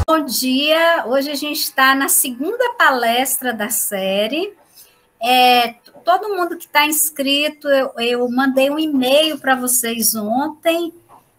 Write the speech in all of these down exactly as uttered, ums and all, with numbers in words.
Bom dia, hoje a gente está na segunda palestra da série. É, todo mundo que está inscrito, eu, eu mandei um e-mail para vocês ontem,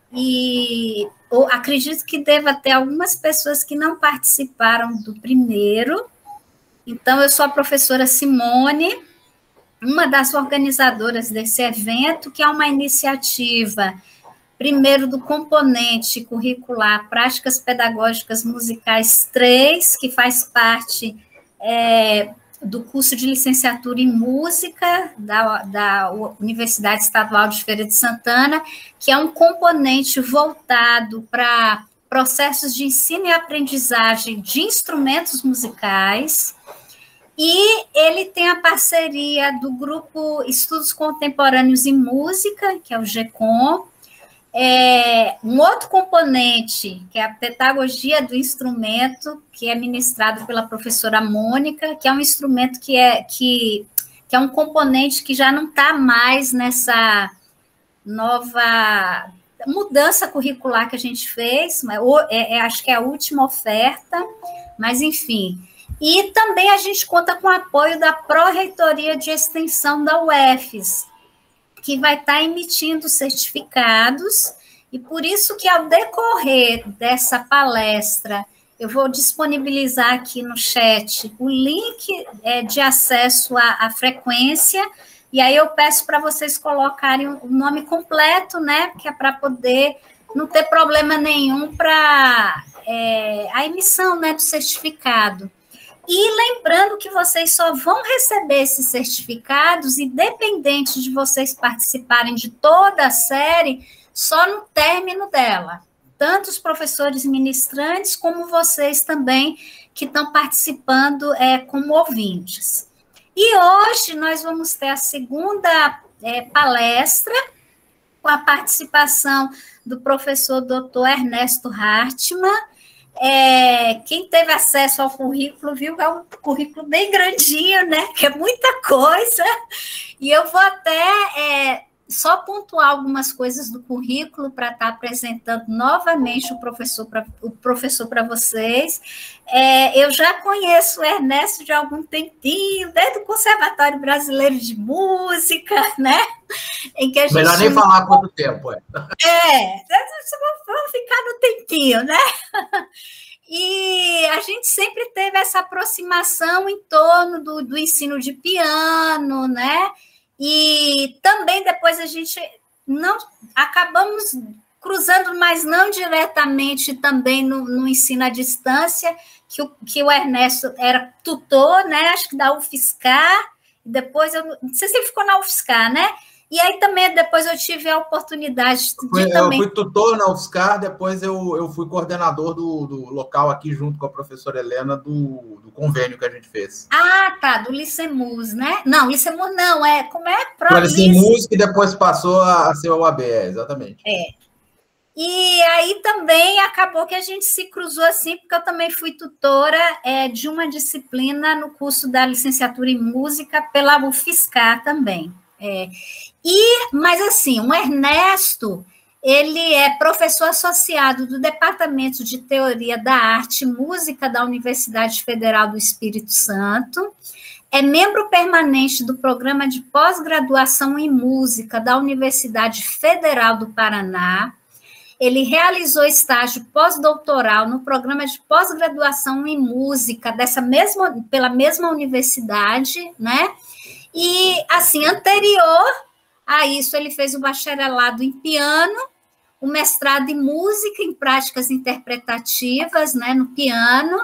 e eu acredito que deva ter algumas pessoas que não participaram do primeiro. Então, eu sou a professora Simone, uma das organizadoras desse evento, que é uma iniciativa, primeiro, do componente curricular Práticas Pedagógicas Musicais três, que faz parte é, do curso de licenciatura em música da, da Universidade Estadual de Feira de Santana, que é um componente voltado para processos de ensino e aprendizagem de instrumentos musicais. E ele tem a parceria do grupo Estudos Contemporâneos em Música, que é o GECOM. É, um outro componente, que é a pedagogia do instrumento, que é ministrado pela professora Mônica, que é um instrumento que é, que, que é um componente que já não está mais nessa nova mudança curricular que a gente fez, mas, é, é, acho que é a última oferta, mas enfim. E também a gente conta com o apoio da Pró-Reitoria de Extensão da U F S, que vai estar emitindo certificados, e por isso que, ao decorrer dessa palestra, eu vou disponibilizar aqui no chat o link é, de acesso à, à frequência, e aí eu peço para vocês colocarem o nome completo, né, que é para poder não ter problema nenhum para é, a emissão, né, do certificado. E lembrando que vocês só vão receber esses certificados, independente de vocês participarem de toda a série, só no término dela. Tanto os professores ministrantes, como vocês também, que estão participando é, como ouvintes. E hoje nós vamos ter a segunda é, palestra, com a participação do professor doutor Ernesto Hartmann. É, quem teve acesso ao currículo viu que é um currículo bem grandinho, né? Que é muita coisa. E eu vou até é, só pontuar algumas coisas do currículo para estar apresentando novamente o professor para o professor para vocês. É, eu já conheço o Ernesto de algum tempinho, desde o Conservatório Brasileiro de Música, né? Em que a gente... Melhor nem falar quanto tempo, é. É, vamos ficar no tempinho, né? E a gente sempre teve essa aproximação em torno do, do ensino de piano, né? E também depois a gente não acabamos cruzando, mas não diretamente também no, no ensino à distância, que o, que o Ernesto era tutor, né? Acho que da UFSCar, depois eu não sei se ele ficou na UFSCar, né? E aí também depois eu tive a oportunidade de fui, também... Eu fui tutor na UFSCar, depois eu, eu fui coordenador do, do local aqui, junto com a professora Helena, do, do convênio que a gente fez. Ah, tá, do Licemus, né? Não, Licemus não, é... Como é? Para Licemus, que depois passou a ser o A B, é, exatamente. É. E aí também acabou que a gente se cruzou assim, porque eu também fui tutora é, de uma disciplina no curso da licenciatura em música pela UFSCar também. É. E, mas assim, o Ernesto, ele é professor associado do Departamento de Teoria da Arte e Música da Universidade Federal do Espírito Santo, é membro permanente do Programa de Pós-Graduação em Música da Universidade Federal do Paraná. Ele realizou estágio pós-doutoral no Programa de Pós-Graduação em Música dessa mesma, pela mesma universidade, né? E, assim, anterior a isso, ele fez o bacharelado em piano, o mestrado em música, em práticas interpretativas, né, no piano.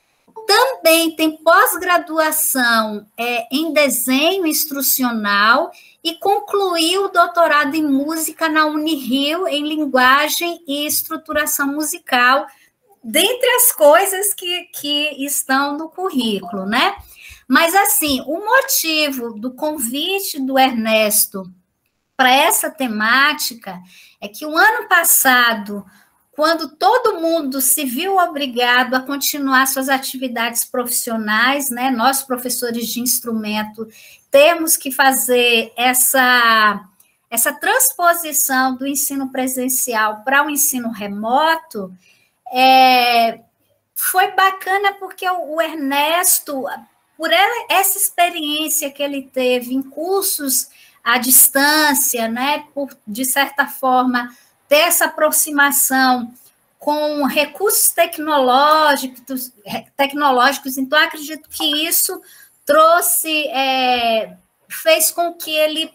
Também tem pós-graduação é, em desenho instrucional e concluiu o doutorado em música na Unirio, em linguagem e estruturação musical, dentre as coisas que, que estão no currículo, né? Mas, assim, o motivo do convite do Ernesto para essa temática é que o ano passado, quando todo mundo se viu obrigado a continuar suas atividades profissionais, né, nós, professores de instrumento, temos que fazer essa, essa transposição do ensino presencial para o ensino remoto, é, foi bacana porque o Ernesto, por ela, essa experiência que ele teve em cursos à distância, né, por, de certa forma, ter essa aproximação com recursos tecnológicos, tecnológicos, então acredito que isso trouxe, é, fez com que ele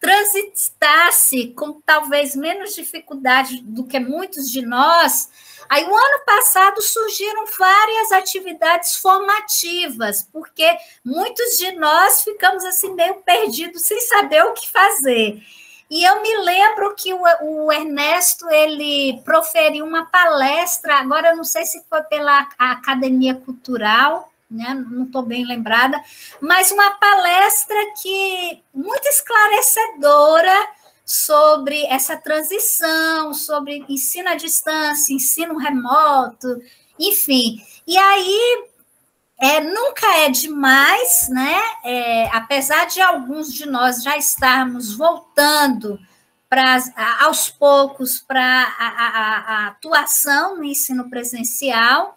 transitasse com talvez menos dificuldade do que muitos de nós. Aí, o ano passado, surgiram várias atividades formativas, porque muitos de nós ficamos assim meio perdidos, sem saber o que fazer. E eu me lembro que o, o Ernesto, ele proferiu uma palestra, agora eu não sei se foi pela Academia Cultural, né? Não estou bem lembrada, mas uma palestra que muito esclarecedora sobre essa transição, sobre ensino à distância, ensino remoto, enfim. E aí, é, nunca é demais, né? É, apesar de alguns de nós já estarmos voltando pra, aos poucos para a, a, a atuação no ensino presencial,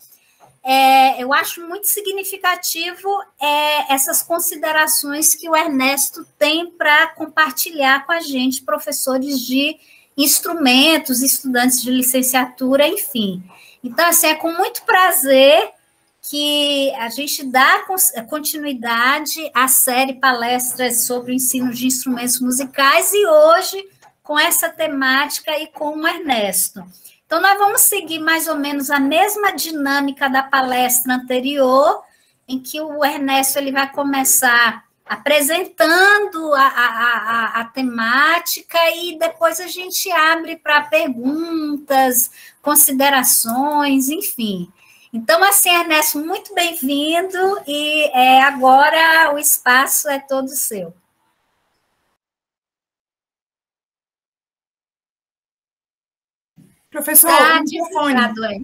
É, eu acho muito significativo é, essas considerações que o Ernesto tem para compartilhar com a gente, professores de instrumentos, estudantes de licenciatura, enfim. Então, assim, é com muito prazer que a gente dá continuidade à série palestras sobre o ensino de instrumentos musicais e hoje com essa temática e com o Ernesto. Então, nós vamos seguir mais ou menos a mesma dinâmica da palestra anterior, em que o Ernesto ele vai começar apresentando a, a, a, a temática e depois a gente abre para perguntas, considerações, enfim. Então, assim, Ernesto, muito bem-vindo e é, agora o espaço é todo seu. Professor, tá desligado.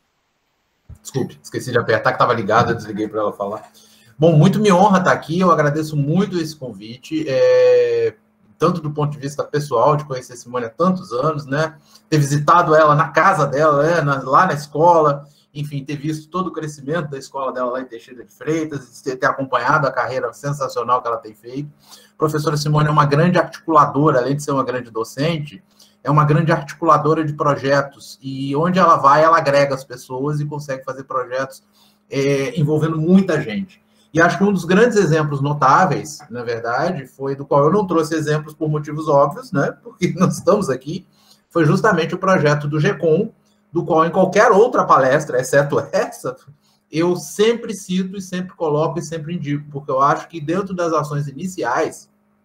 Desculpe, esqueci de apertar, que estava ligado, eu desliguei para ela falar. Bom, muito me honra estar aqui, eu agradeço muito esse convite, é, tanto do ponto de vista pessoal, de conhecer a Simone há tantos anos, né? Ter visitado ela na casa dela, né? na, lá na escola, enfim, ter visto todo o crescimento da escola dela lá em Teixeira de Freitas, ter, ter acompanhado a carreira sensacional que ela tem feito. A professora Simone é uma grande articuladora, além de ser uma grande docente, é uma grande articuladora de projetos, e onde ela vai, ela agrega as pessoas e consegue fazer projetos é, envolvendo muita gente. E acho que um dos grandes exemplos notáveis, na verdade, foi do qual eu não trouxe exemplos por motivos óbvios, né, porque nós estamos aqui, foi justamente o projeto do GECOM, do qual em qualquer outra palestra, exceto essa, eu sempre cito e sempre coloco e sempre indico, porque eu acho que dentro das ações iniciais,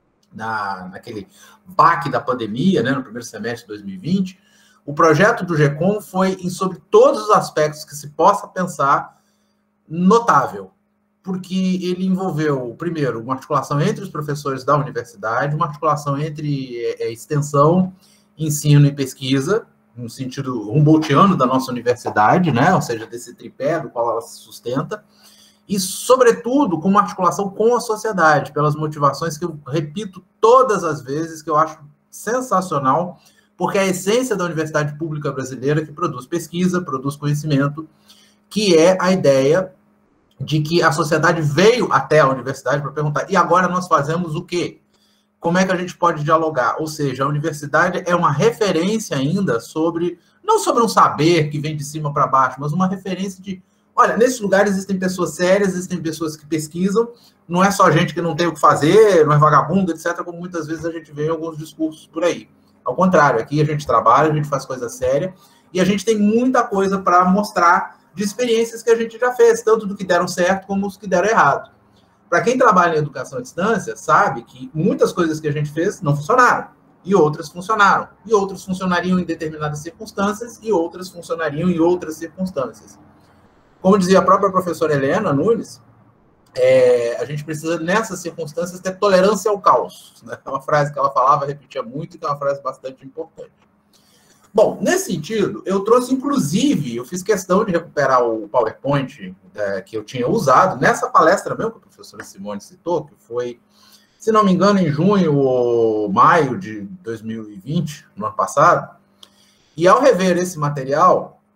Na, naquele baque da pandemia, né, no primeiro semestre de dois mil e vinte, o projeto do GECOM foi, em sobre todos os aspectos que se possa pensar, notável, porque ele envolveu, primeiro, uma articulação entre os professores da universidade, uma articulação entre é, extensão, ensino e pesquisa, no sentido humboldtiano da nossa universidade, né, ou seja, desse tripé do qual ela se sustenta, e, sobretudo, com uma articulação com a sociedade, pelas motivações que eu repito todas as vezes, que eu acho sensacional, porque é a essência da universidade pública brasileira que produz pesquisa, produz conhecimento, que é a ideia de que a sociedade veio até a universidade para perguntar, e agora nós fazemos o quê? Como é que a gente pode dialogar? Ou seja, a universidade é uma referência ainda sobre, não sobre um saber que vem de cima para baixo, mas uma referência de olha, nesses lugares existem pessoas sérias, existem pessoas que pesquisam, não é só gente que não tem o que fazer, não é vagabundo, etcétera, como muitas vezes a gente vê em alguns discursos por aí. Ao contrário, aqui a gente trabalha, a gente faz coisa séria, e a gente tem muita coisa para mostrar de experiências que a gente já fez, tanto do que deram certo como os que deram errado. Para quem trabalha em educação à distância, sabe que muitas coisas que a gente fez não funcionaram, e outras funcionaram, e outras funcionariam em determinadas circunstâncias, e outras funcionariam em outras circunstâncias. Como dizia a própria professora Helena Nunes, é, a gente precisa, nessas circunstâncias, ter tolerância ao caos. Né? É uma frase que ela falava, repetia muito, e que é uma frase bastante importante. Bom, nesse sentido, eu trouxe, inclusive, eu fiz questão de recuperar o PowerPoint é, que eu tinha usado nessa palestra mesmo, que a professora Simone citou, que foi, se não me engano, em junho ou maio de dois mil e vinte, no ano passado. E ao rever esse material,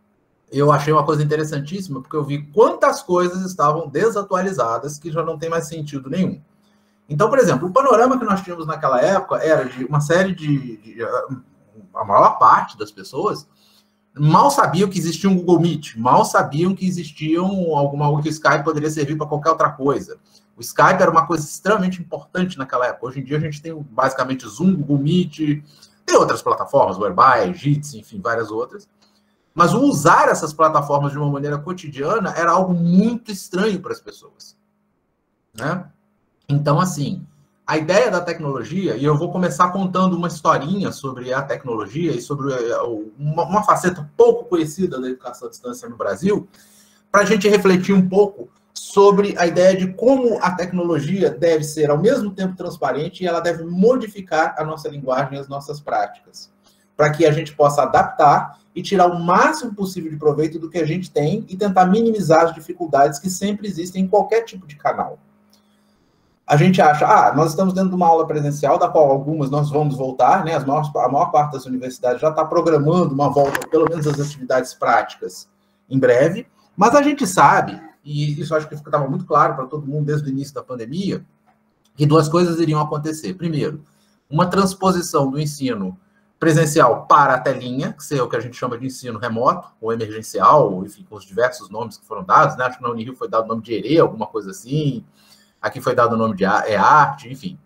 eu achei uma coisa interessantíssima, porque eu vi quantas coisas estavam desatualizadas que já não tem mais sentido nenhum. Então, por exemplo, o panorama que nós tínhamos naquela época era de uma série de... de a maior parte das pessoas mal sabiam que existia um Google Meet, mal sabiam que existia alguma que o Skype poderia servir para qualquer outra coisa. O Skype era uma coisa extremamente importante naquela época. Hoje em dia a gente tem basicamente Zoom, Google Meet, tem outras plataformas, Whereby, Jitsi, enfim, várias outras. Mas o usar essas plataformas de uma maneira cotidiana era algo muito estranho para as pessoas, né? Então, assim, a ideia da tecnologia, e eu vou começar contando uma historinha sobre a tecnologia e sobre uma, uma faceta pouco conhecida da educação à distância no Brasil, para a gente refletir um pouco sobre a ideia de como a tecnologia deve ser, ao mesmo tempo, transparente e ela deve modificar a nossa linguagem e as nossas práticas, para que a gente possa adaptar e tirar o máximo possível de proveito do que a gente tem e tentar minimizar as dificuldades que sempre existem em qualquer tipo de canal. A gente acha, ah, nós estamos dentro de uma aula presencial, da qual algumas nós vamos voltar, né? As maiores, a maior parte das universidades já está programando uma volta, pelo menos as atividades práticas, em breve, mas a gente sabe, e isso acho que estava muito claro para todo mundo desde o início da pandemia, que duas coisas iriam acontecer. Primeiro, uma transposição do ensino presencial para a telinha, que é o que a gente chama de ensino remoto, ou emergencial, ou, enfim, com os diversos nomes que foram dados, né? Acho que na Unirio foi dado o nome de E R E, alguma coisa assim, aqui foi dado o nome de arte, enfim.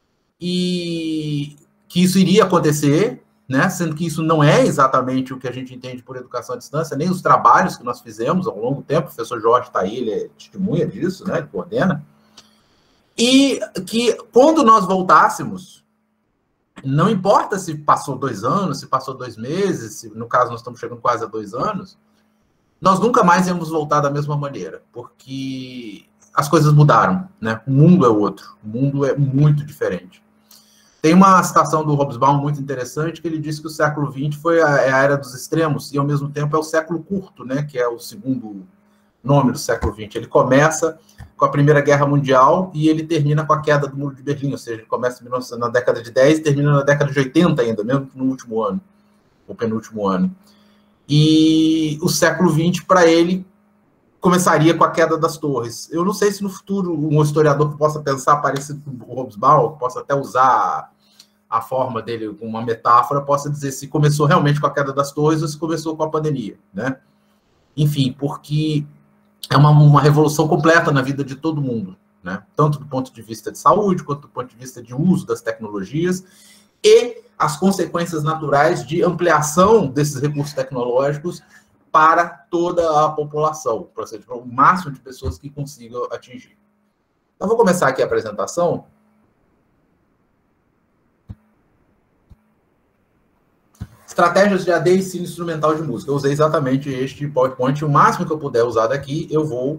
E que isso iria acontecer, né? Sendo que isso não é exatamente o que a gente entende por educação à distância, nem os trabalhos que nós fizemos ao longo do tempo, o professor Jorge está aí, ele é testemunha disso, né? Ele coordena. E que quando nós voltássemos, não importa se passou dois anos, se passou dois meses, se, no caso nós estamos chegando quase a dois anos, nós nunca mais íamos voltar da mesma maneira, porque as coisas mudaram, né? O mundo é outro, o mundo é muito diferente. Tem uma citação do Hobsbawm muito interessante, que ele diz que o século vinte foi a, é a era dos extremos, e ao mesmo tempo é o século curto, né? Que é o segundo nome do século vinte. Ele começa com a Primeira Guerra Mundial e ele termina com a queda do Muro de Berlim, ou seja, ele começa na década de dez e termina na década de oitenta ainda, mesmo no último ano, ou penúltimo ano. E o século vinte, para ele, começaria com a queda das torres. Eu não sei se no futuro um historiador que possa pensar parecido com o Hobsbawm, possa até usar a forma dele como uma metáfora, possa dizer se começou realmente com a queda das torres ou se começou com a pandemia, né? Enfim, porque é uma, uma revolução completa na vida de todo mundo, né? Tanto do ponto de vista de saúde, quanto do ponto de vista de uso das tecnologias e as consequências naturais de ampliação desses recursos tecnológicos para toda a população, para o máximo de pessoas que consigam atingir. Então, vou começar aqui a apresentação. Estratégias de A D e ensino instrumental de música. Eu usei exatamente este PowerPoint. O máximo que eu puder usar daqui, eu vou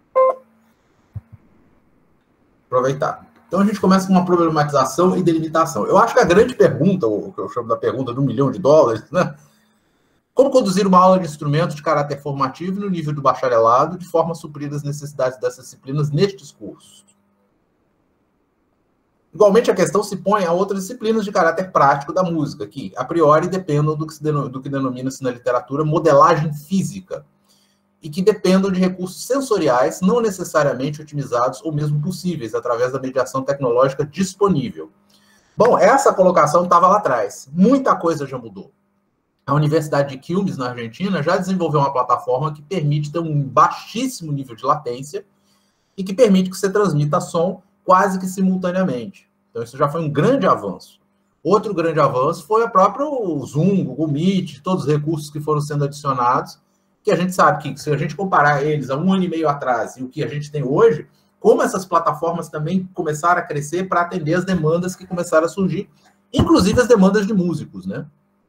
aproveitar. Então, a gente começa com uma problematização e delimitação. Eu acho que a grande pergunta, o que eu chamo da pergunta do milhão de dólares, né? Como conduzir uma aula de instrumento de caráter formativo no nível do bacharelado, de forma a suprir as necessidades dessas disciplinas nestes cursos? Igualmente, a questão se põe a outras disciplinas de caráter prático da música, que, a priori, dependam do que, se denom- do que denomina-se na literatura modelagem física, e que dependam de recursos sensoriais não necessariamente otimizados ou mesmo possíveis através da mediação tecnológica disponível. Bom, essa colocação estava lá atrás. Muita coisa já mudou. A Universidade de Quilmes, na Argentina, já desenvolveu uma plataforma que permite ter um baixíssimo nível de latência e que permite que você transmita som quase que simultaneamente. Então, isso já foi um grande avanço. Outro grande avanço foi o próprio Zoom, Google Meet, todos os recursos que foram sendo adicionados, que a gente sabe que, se a gente comparar eles há um ano e meio atrás e o que a gente tem hoje, como essas plataformas também começaram a crescer para atender as demandas que começaram a surgir, inclusive as demandas de músicos, né?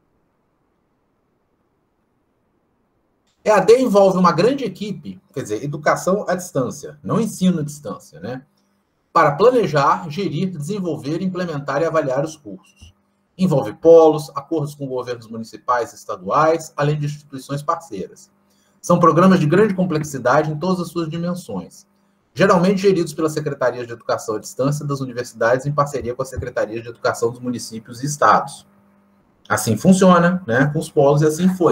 E A D envolve uma grande equipe, quer dizer, educação à distância, não ensino à distância, né? Para planejar, gerir, desenvolver, implementar e avaliar os cursos. Envolve polos, acordos com governos municipais e estaduais, além de instituições parceiras. São programas de grande complexidade em todas as suas dimensões, geralmente geridos pelas secretarias de educação à distância das universidades em parceria com as secretarias de educação dos municípios e estados. Assim funciona, né, com os polos, e assim foi.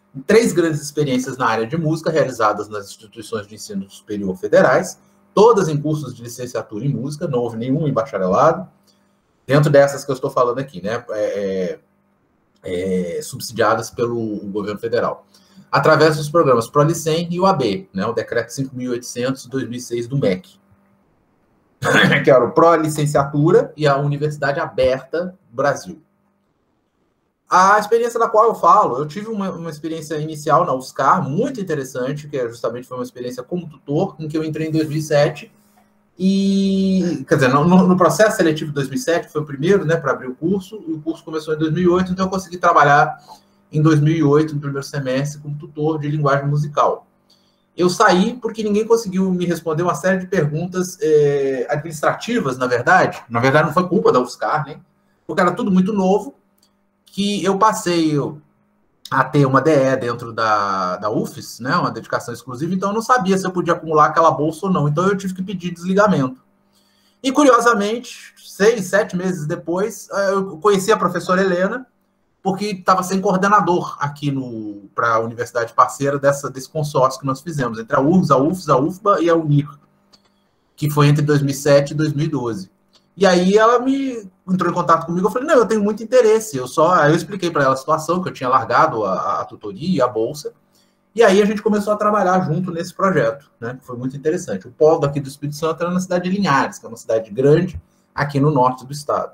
três grandes experiências na área de música realizadas nas instituições de ensino superior federais, todas em cursos de licenciatura em música, não houve nenhum em bacharelado, dentro dessas que eu estou falando aqui, né, é, é, subsidiadas pelo governo federal, através dos programas ProLicen e o A B, né, o Decreto cinco mil e oitocentos de dois mil e seis do M E C, que era o Pró-Licenciatura e a Universidade Aberta Brasil. A experiência da qual eu falo, eu tive uma, uma experiência inicial na U F S C ar, muito interessante, que justamente foi uma experiência como tutor, em que eu entrei em dois mil e sete, e, quer dizer, no, no processo seletivo de dois mil e sete, foi o primeiro, né, para abrir o curso, e o curso começou em dois mil e oito, então eu consegui trabalhar em dois mil e oito, no primeiro semestre, como tutor de linguagem musical. Eu saí porque ninguém conseguiu me responder uma série de perguntas eh, administrativas, na verdade. Na verdade, não foi culpa da U F S C ar, né? Porque era tudo muito novo, que eu passei a ter uma D E dentro da, da U F S, né, uma dedicação exclusiva, então eu não sabia se eu podia acumular aquela bolsa ou não, então eu tive que pedir desligamento. E, curiosamente, seis, sete meses depois, eu conheci a professora Helena, porque estava sem coordenador aqui para a universidade parceira dessa, desse consórcio que nós fizemos, entre a U R G S, a U F S, a U F B A e a Unir, que foi entre dois mil e sete e dois mil e doze. E aí ela me entrou em contato comigo, eu falei, não, eu tenho muito interesse, eu só, aí eu expliquei para ela a situação, que eu tinha largado a, a tutoria e a bolsa, e aí a gente começou a trabalhar junto nesse projeto, né, que foi muito interessante. O polo aqui do Espírito Santo era na cidade de Linhares, que é uma cidade grande, aqui no norte do estado.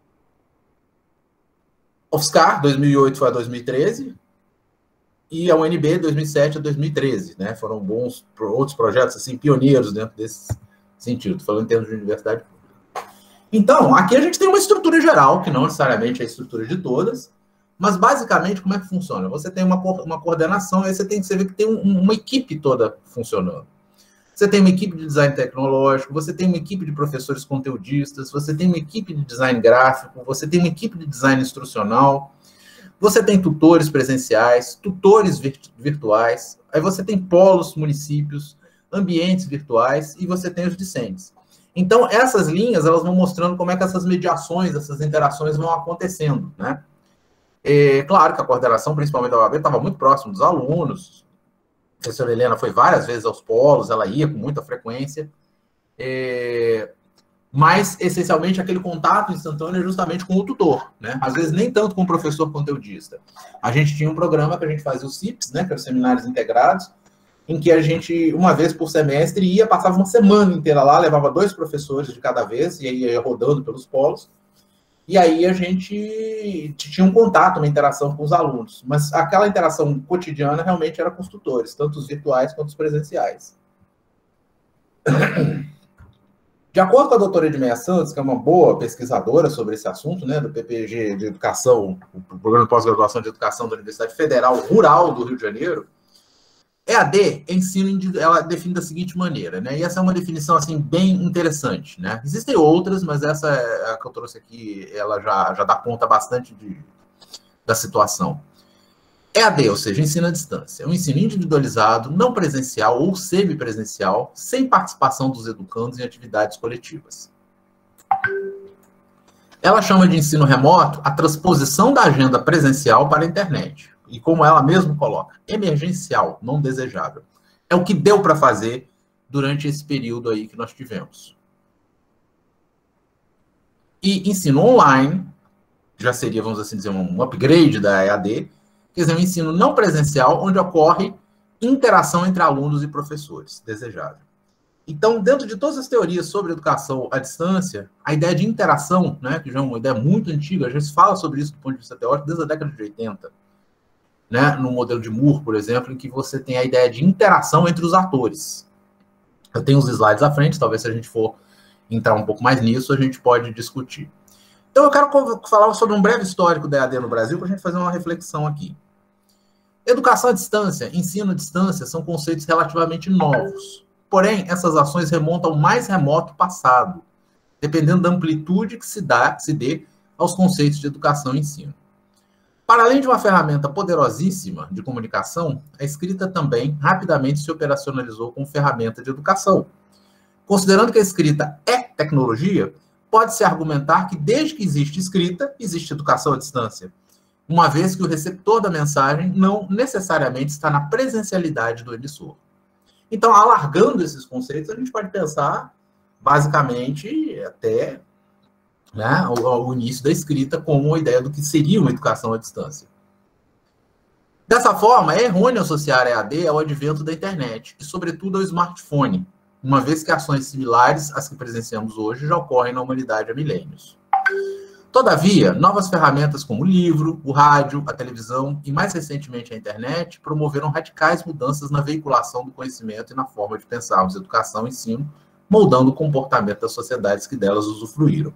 U F S C ar, dois mil e oito foi a dois mil e treze, e a U N B, dois mil e sete a dois mil e treze, né, foram bons outros projetos, assim, pioneiros dentro desse sentido, falando em termos de universidade pública. Então, aqui a gente tem uma estrutura geral, que não necessariamente é a estrutura de todas, mas basicamente como é que funciona? Você tem uma, uma coordenação, aí você tem que ver que tem um, uma equipe toda funcionando. Você tem uma equipe de design tecnológico, você tem uma equipe de professores conteudistas, você tem uma equipe de design gráfico, você tem uma equipe de design instrucional, você tem tutores presenciais, tutores virtuais, aí você tem polos, municípios, ambientes virtuais e você tem os discentes. Então, essas linhas, elas vão mostrando como é que essas mediações, essas interações vão acontecendo, né? É, claro que a coordenação, principalmente da O A B, estava muito próximo dos alunos. A professora Helena foi várias vezes aos polos, ela ia com muita frequência. É, mas, essencialmente, aquele contato instantâneo é justamente com o tutor, né? Às vezes, nem tanto com o professor conteudista. A gente tinha um programa que a gente fazia os C I Ps, né? Que eram os seminários integrados, em que a gente, uma vez por semestre, ia, passava uma semana inteira lá, levava dois professores de cada vez, e aí ia rodando pelos polos, e aí a gente tinha um contato, uma interação com os alunos, mas aquela interação cotidiana realmente era com os tutores, tanto os virtuais quanto os presenciais. De acordo com a doutora Edmeia Santos, que é uma boa pesquisadora sobre esse assunto, né, do P P G de Educação, o Programa de Pós-Graduação de Educação da Universidade Federal Rural do Rio de Janeiro, E A D é ensino, ela define da seguinte maneira, né? E essa é uma definição, assim, bem interessante, né? Existem outras, mas essa é a que eu trouxe aqui, ela já, já dá conta bastante de, da situação. E A D, ou seja, ensino à distância, é um ensino individualizado, não presencial ou semipresencial, sem participação dos educandos em atividades coletivas. Ela chama de ensino remoto a transposição da agenda presencial para a internet. E como ela mesma coloca, emergencial, não desejável. É o que deu para fazer durante esse período aí que nós tivemos. E ensino online, já seria, vamos assim dizer, um upgrade da E A D, quer dizer, um ensino não presencial, onde ocorre interação entre alunos e professores, desejável. Então, dentro de todas as teorias sobre educação à distância, a ideia de interação, né, que já é uma ideia muito antiga, já se fala sobre isso do ponto de vista teórico desde a década de oitenta, né, no modelo de Moore, por exemplo, em que você tem a ideia de interação entre os atores. Eu tenho os slides à frente, talvez se a gente for entrar um pouco mais nisso, a gente pode discutir. Então, eu quero falar sobre um breve histórico da E A D no Brasil, para a gente fazer uma reflexão aqui. Educação à distância, ensino à distância, são conceitos relativamente novos. Porém, essas ações remontam ao mais remoto passado, dependendo da amplitude que se, dá, se dê aos conceitos de educação e ensino. Para além de uma ferramenta poderosíssima de comunicação, a escrita também rapidamente se operacionalizou como ferramenta de educação. Considerando que a escrita é tecnologia, pode-se argumentar que desde que existe escrita, existe educação à distância. uma vez que o receptor da mensagem não necessariamente está na presencialidade do emissor. Então, alargando esses conceitos, a gente pode pensar, basicamente, até, né, o, o início da escrita como a ideia do que seria uma educação à distância. Dessa forma, é errôneo associar a E A D ao advento da internet, e, sobretudo, ao smartphone, uma vez que ações similares às que presenciamos hoje já ocorrem na humanidade há milênios. Todavia, novas ferramentas como o livro, o rádio, a televisão e, mais recentemente, a internet promoveram radicais mudanças na veiculação do conhecimento e na forma de pensarmos educação e ensino, moldando o comportamento das sociedades que delas usufruíram.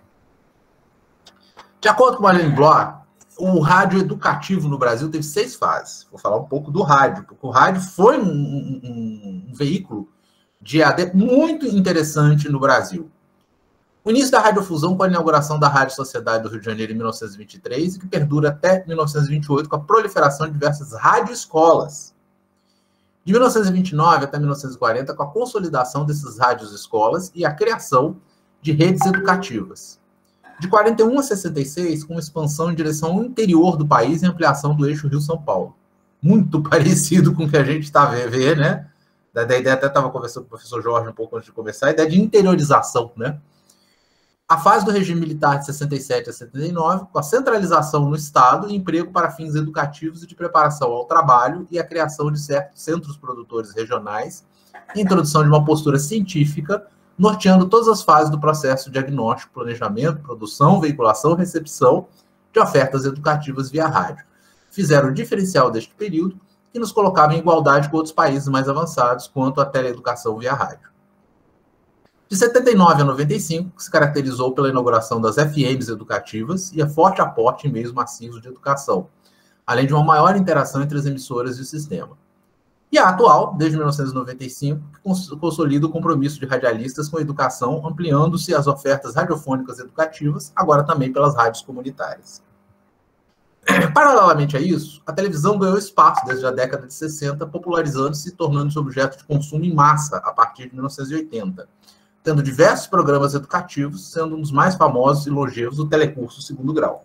De acordo com Marlene Bloch, o rádio educativo no Brasil teve seis fases. Vou falar um pouco do rádio, porque o rádio foi um, um, um veículo de E A D muito interessante no Brasil. O início da radiofusão com a inauguração da Rádio Sociedade do Rio de Janeiro em mil novecentos e vinte e três e que perdura até mil novecentos e vinte e oito com a proliferação de diversas radioescolas. De mil novecentos e vinte e nove até mil novecentos e quarenta com a consolidação desses rádios-escolas e a criação de redes educativas. De quarenta e um a sessenta e seis, com expansão em direção ao interior do país e ampliação do eixo Rio-São Paulo. Muito parecido com o que a gente está vendo, né? Da ideia, até estava conversando com o professor Jorge um pouco antes de começar, a ideia de interiorização, né? A fase do regime militar de sessenta e sete a setenta e nove, com a centralização no Estado e emprego para fins educativos e de preparação ao trabalho e a criação de certos centros produtores regionais e introdução de uma postura científica, norteando todas as fases do processo de diagnóstico, planejamento, produção, veiculação e recepção de ofertas educativas via rádio. Fizeram o diferencial deste período que nos colocava em igualdade com outros países mais avançados quanto à teleeducação via rádio. De setenta e nove a noventa e cinco, se caracterizou pela inauguração das F Ms educativas e a forte aporte em meios massivos de educação, além de uma maior interação entre as emissoras e o sistema. E a atual, desde mil novecentos e noventa e cinco, que consolida o compromisso de radialistas com a educação, ampliando-se as ofertas radiofônicas educativas, agora também pelas rádios comunitárias. Paralelamente a isso, a televisão ganhou espaço desde a década de sessenta, popularizando-se e tornando-se objeto de consumo em massa a partir de mil novecentos e oitenta, tendo diversos programas educativos, sendo um dos mais famosos e longevos o Telecurso Segundo Grau.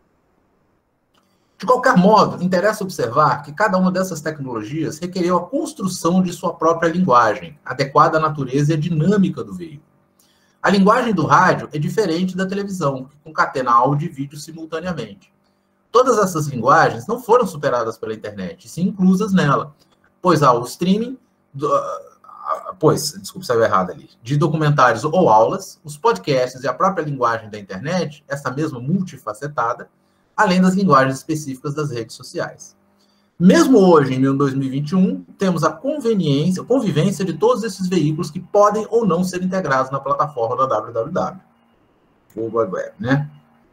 De qualquer modo, interessa observar que cada uma dessas tecnologias requereu a construção de sua própria linguagem, adequada à natureza e à dinâmica do veículo. A linguagem do rádio é diferente da televisão, que concatena áudio e vídeo simultaneamente. Todas essas linguagens não foram superadas pela internet, e sim inclusas nela, pois há o streaming, do, pois, desculpa, saiu errado ali, de documentários ou aulas, os podcasts e a própria linguagem da internet, essa mesma multifacetada, além das linguagens específicas das redes sociais. Mesmo hoje, em dois mil e vinte e um, temos a conveniência, a convivência de todos esses veículos que podem ou não ser integrados na plataforma da W W W, ou web, né?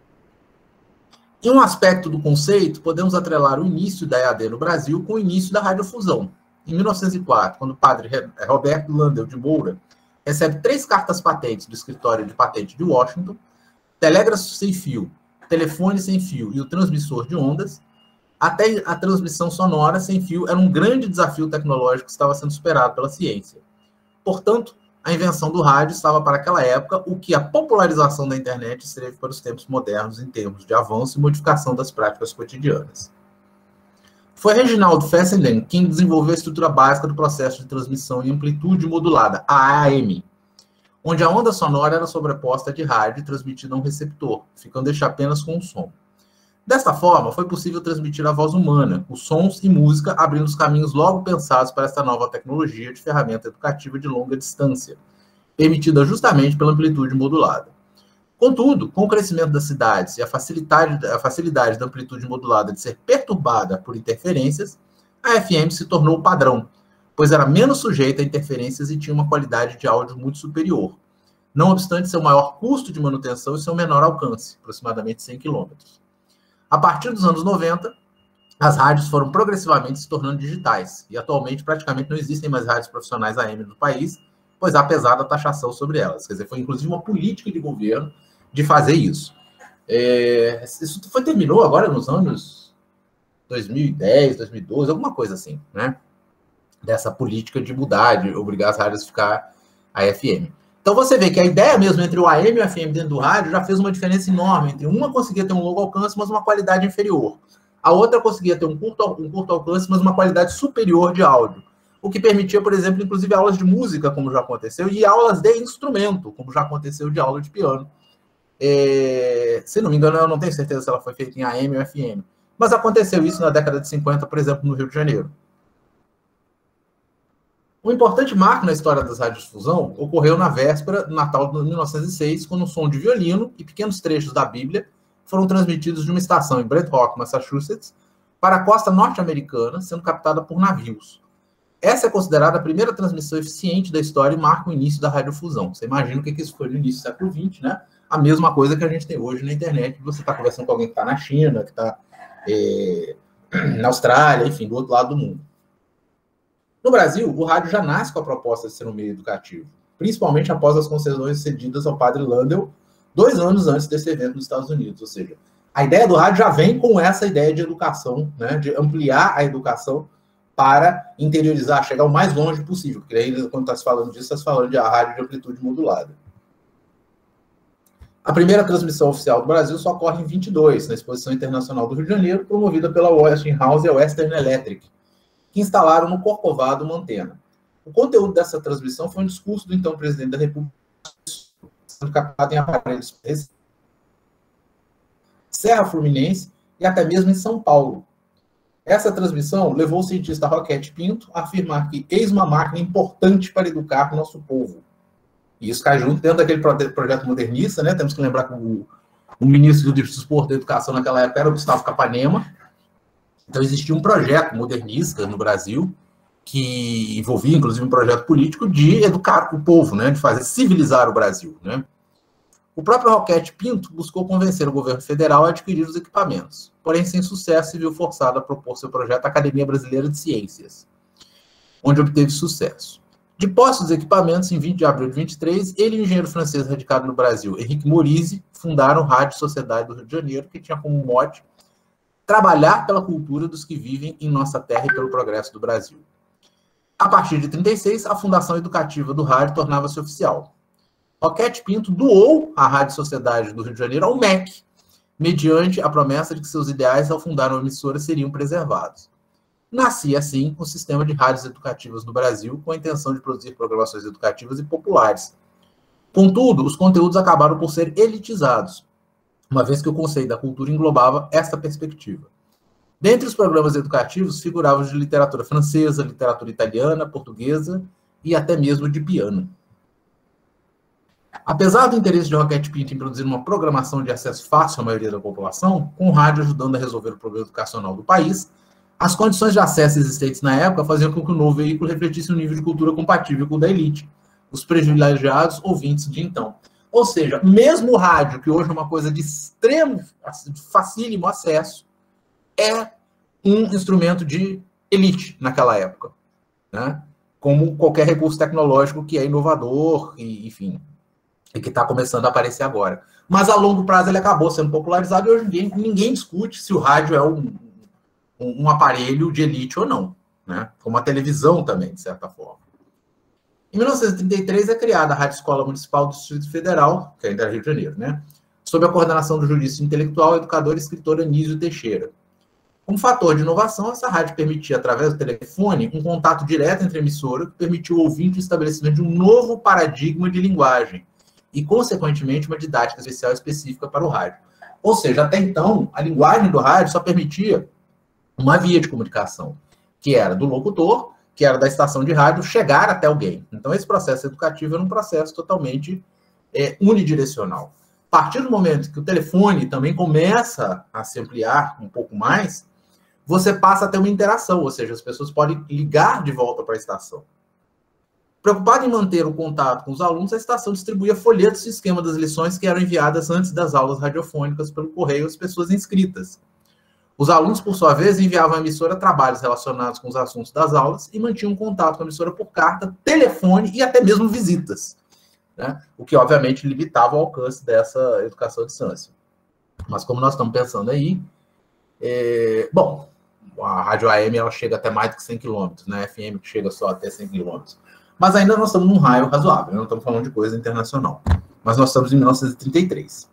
Em um aspecto do conceito, podemos atrelar o início da E A D no Brasil com o início da radiofusão. Em mil novecentos e quatro, quando o padre Roberto Landel de Moura recebe três cartas patentes do escritório de patente de Washington, telégrafo sem fio, telefone sem fio e o transmissor de ondas, até a transmissão sonora sem fio era um grande desafio tecnológico que estava sendo superado pela ciência. Portanto, a invenção do rádio estava para aquela época o que a popularização da internet esteve para os tempos modernos em termos de avanço e modificação das práticas cotidianas. Foi Reginaldo Fessenden quem desenvolveu a estrutura básica do processo de transmissão em amplitude modulada, a A M, onde a onda sonora era sobreposta de rádio e transmitida a um receptor, ficando este apenas com o som. Desta forma, foi possível transmitir a voz humana, os sons e música, abrindo os caminhos logo pensados para esta nova tecnologia de ferramenta educativa de longa distância, permitida justamente pela amplitude modulada. Contudo, com o crescimento das cidades e a facilidade, a facilidade da amplitude modulada de ser perturbada por interferências, a F M se tornou padrão, pois era menos sujeita a interferências e tinha uma qualidade de áudio muito superior, não obstante seu maior custo de manutenção e seu menor alcance, aproximadamente cem quilômetros. A partir dos anos noventa, as rádios foram progressivamente se tornando digitais, e atualmente praticamente não existem mais rádios profissionais A M no país, pois há pesada taxação sobre elas. Quer dizer, foi inclusive uma política de governo de fazer isso. É, isso foi, terminou agora nos anos dois mil e dez, dois mil e doze, alguma coisa assim, né? Dessa política de mudar, de obrigar as rádios a ficar a F M. Então você vê que a ideia mesmo entre o A M e o F M dentro do rádio já fez uma diferença enorme. Entre uma conseguia ter um longo alcance, mas uma qualidade inferior. A outra conseguia ter um curto, um curto alcance, mas uma qualidade superior de áudio. O que permitia, por exemplo, inclusive aulas de música, como já aconteceu, e aulas de instrumento, como já aconteceu de aula de piano. É, se não me engano, eu não tenho certeza se ela foi feita em A M ou F M. Mas aconteceu isso na década de cinquenta, por exemplo, no Rio de Janeiro. Um importante marco na história das radiodifusão ocorreu na véspera do Natal de mil novecentos e seis, quando um som de violino e pequenos trechos da Bíblia foram transmitidos de uma estação em Brant Rock, Massachusetts, para a costa norte-americana, sendo captada por navios. Essa é considerada a primeira transmissão eficiente da história e marca o início da radiodifusão. Você imagina o que isso foi no início do século vinte, né? A mesma coisa que a gente tem hoje na internet. Você está conversando com alguém que está na China, que está é, na Austrália, enfim, do outro lado do mundo. No Brasil, o rádio já nasce com a proposta de ser um meio educativo, principalmente após as concessões cedidas ao padre Landel, dois anos antes desse evento nos Estados Unidos. Ou seja, a ideia do rádio já vem com essa ideia de educação, né, de ampliar a educação para interiorizar, chegar o mais longe possível, porque aí, quando está se falando disso, está se falando de a rádio de amplitude modulada. A primeira transmissão oficial do Brasil só ocorre em vinte e dois, na Exposição Internacional do Rio de Janeiro, promovida pela Westinghouse e a Western Electric, que instalaram no Corcovado uma antena. O conteúdo dessa transmissão foi um discurso do então presidente da República, sendo captado em aparelhos Serra Fluminense e até mesmo em São Paulo. Essa transmissão levou o cientista Roquete Pinto a afirmar que eis uma máquina importante para educar o nosso povo. E isso cai junto dentro daquele projeto modernista, né? Temos que lembrar que o, o ministro do Desporto e Educação naquela época era o Gustavo Capanema. Então, existia um projeto modernista no Brasil, que envolvia, inclusive, um projeto político de educar o povo, né, de fazer civilizar o Brasil. Né? O próprio Roquete Pinto buscou convencer o governo federal a adquirir os equipamentos, porém, sem sucesso, se viu forçado a propor seu projeto à Academia Brasileira de Ciências, onde obteve sucesso. De posse dos equipamentos, em vinte de abril de vinte e três, ele e o engenheiro francês radicado no Brasil, Henrique Morizzi, fundaram a Rádio Sociedade do Rio de Janeiro, que tinha como mote trabalhar pela cultura dos que vivem em nossa terra e pelo progresso do Brasil. A partir de trinta e seis, a Fundação Educativa do Rádio tornava-se oficial. Roquete Pinto doou a Rádio Sociedade do Rio de Janeiro ao M E C, mediante a promessa de que seus ideais ao fundar uma emissora seriam preservados. Nascia, assim, o sistema de rádios educativas no Brasil, com a intenção de produzir programações educativas e populares. Contudo, os conteúdos acabaram por ser elitizados, uma vez que o conceito da cultura englobava esta perspectiva. Dentre os programas educativos, figuravam de literatura francesa, literatura italiana, portuguesa e até mesmo de piano. Apesar do interesse de Roquete Pinto em produzir uma programação de acesso fácil à maioria da população, com o rádio ajudando a resolver o problema educacional do país, as condições de acesso existentes na época faziam com que o novo veículo refletisse um nível de cultura compatível com o da elite, os privilegiados ouvintes de então. Ou seja, mesmo o rádio, que hoje é uma coisa de extremo, de facílimo acesso, é um instrumento de elite naquela época, né? Como qualquer recurso tecnológico que é inovador, e, enfim, e que está começando a aparecer agora. Mas a longo prazo ele acabou sendo popularizado e hoje ninguém, ninguém discute se o rádio é um, um, um aparelho de elite ou não, né? Como a televisão também, de certa forma. Em mil novecentos e trinta e três é criada a Rádio Escola Municipal do Distrito Federal, que ainda é Rio de Janeiro, né? Sob a coordenação do jurista intelectual, educador e escritor Anísio Teixeira. Como fator de inovação, essa rádio permitia, através do telefone, um contato direto entre a emissora, que permitiu ao ouvinte o estabelecimento de um novo paradigma de linguagem e, consequentemente, uma didática especial específica para o rádio. Ou seja, até então, a linguagem do rádio só permitia uma via de comunicação, que era do locutor, que era da estação de rádio, chegar até alguém. Então, esse processo educativo era um processo totalmente é, unidirecional. A partir do momento que o telefone também começa a se ampliar um pouco mais, você passa a ter uma interação, ou seja, as pessoas podem ligar de volta para a estação. Preocupada em manter o contato com os alunos, a estação distribuía folhetos e esquema das lições que eram enviadas antes das aulas radiofônicas pelo correio às pessoas inscritas. Os alunos, por sua vez, enviavam à emissora trabalhos relacionados com os assuntos das aulas e mantinham contato com a emissora por carta, telefone e até mesmo visitas, né? O que, obviamente, limitava o alcance dessa educação à distância. Mas como nós estamos pensando aí, é... bom, a rádio A M ela chega até mais do que cem quilômetros, né? A F M que chega só até cem quilômetros. Mas ainda nós estamos num raio razoável, não estamos falando de coisa internacional. Mas nós estamos em mil novecentos e trinta e três.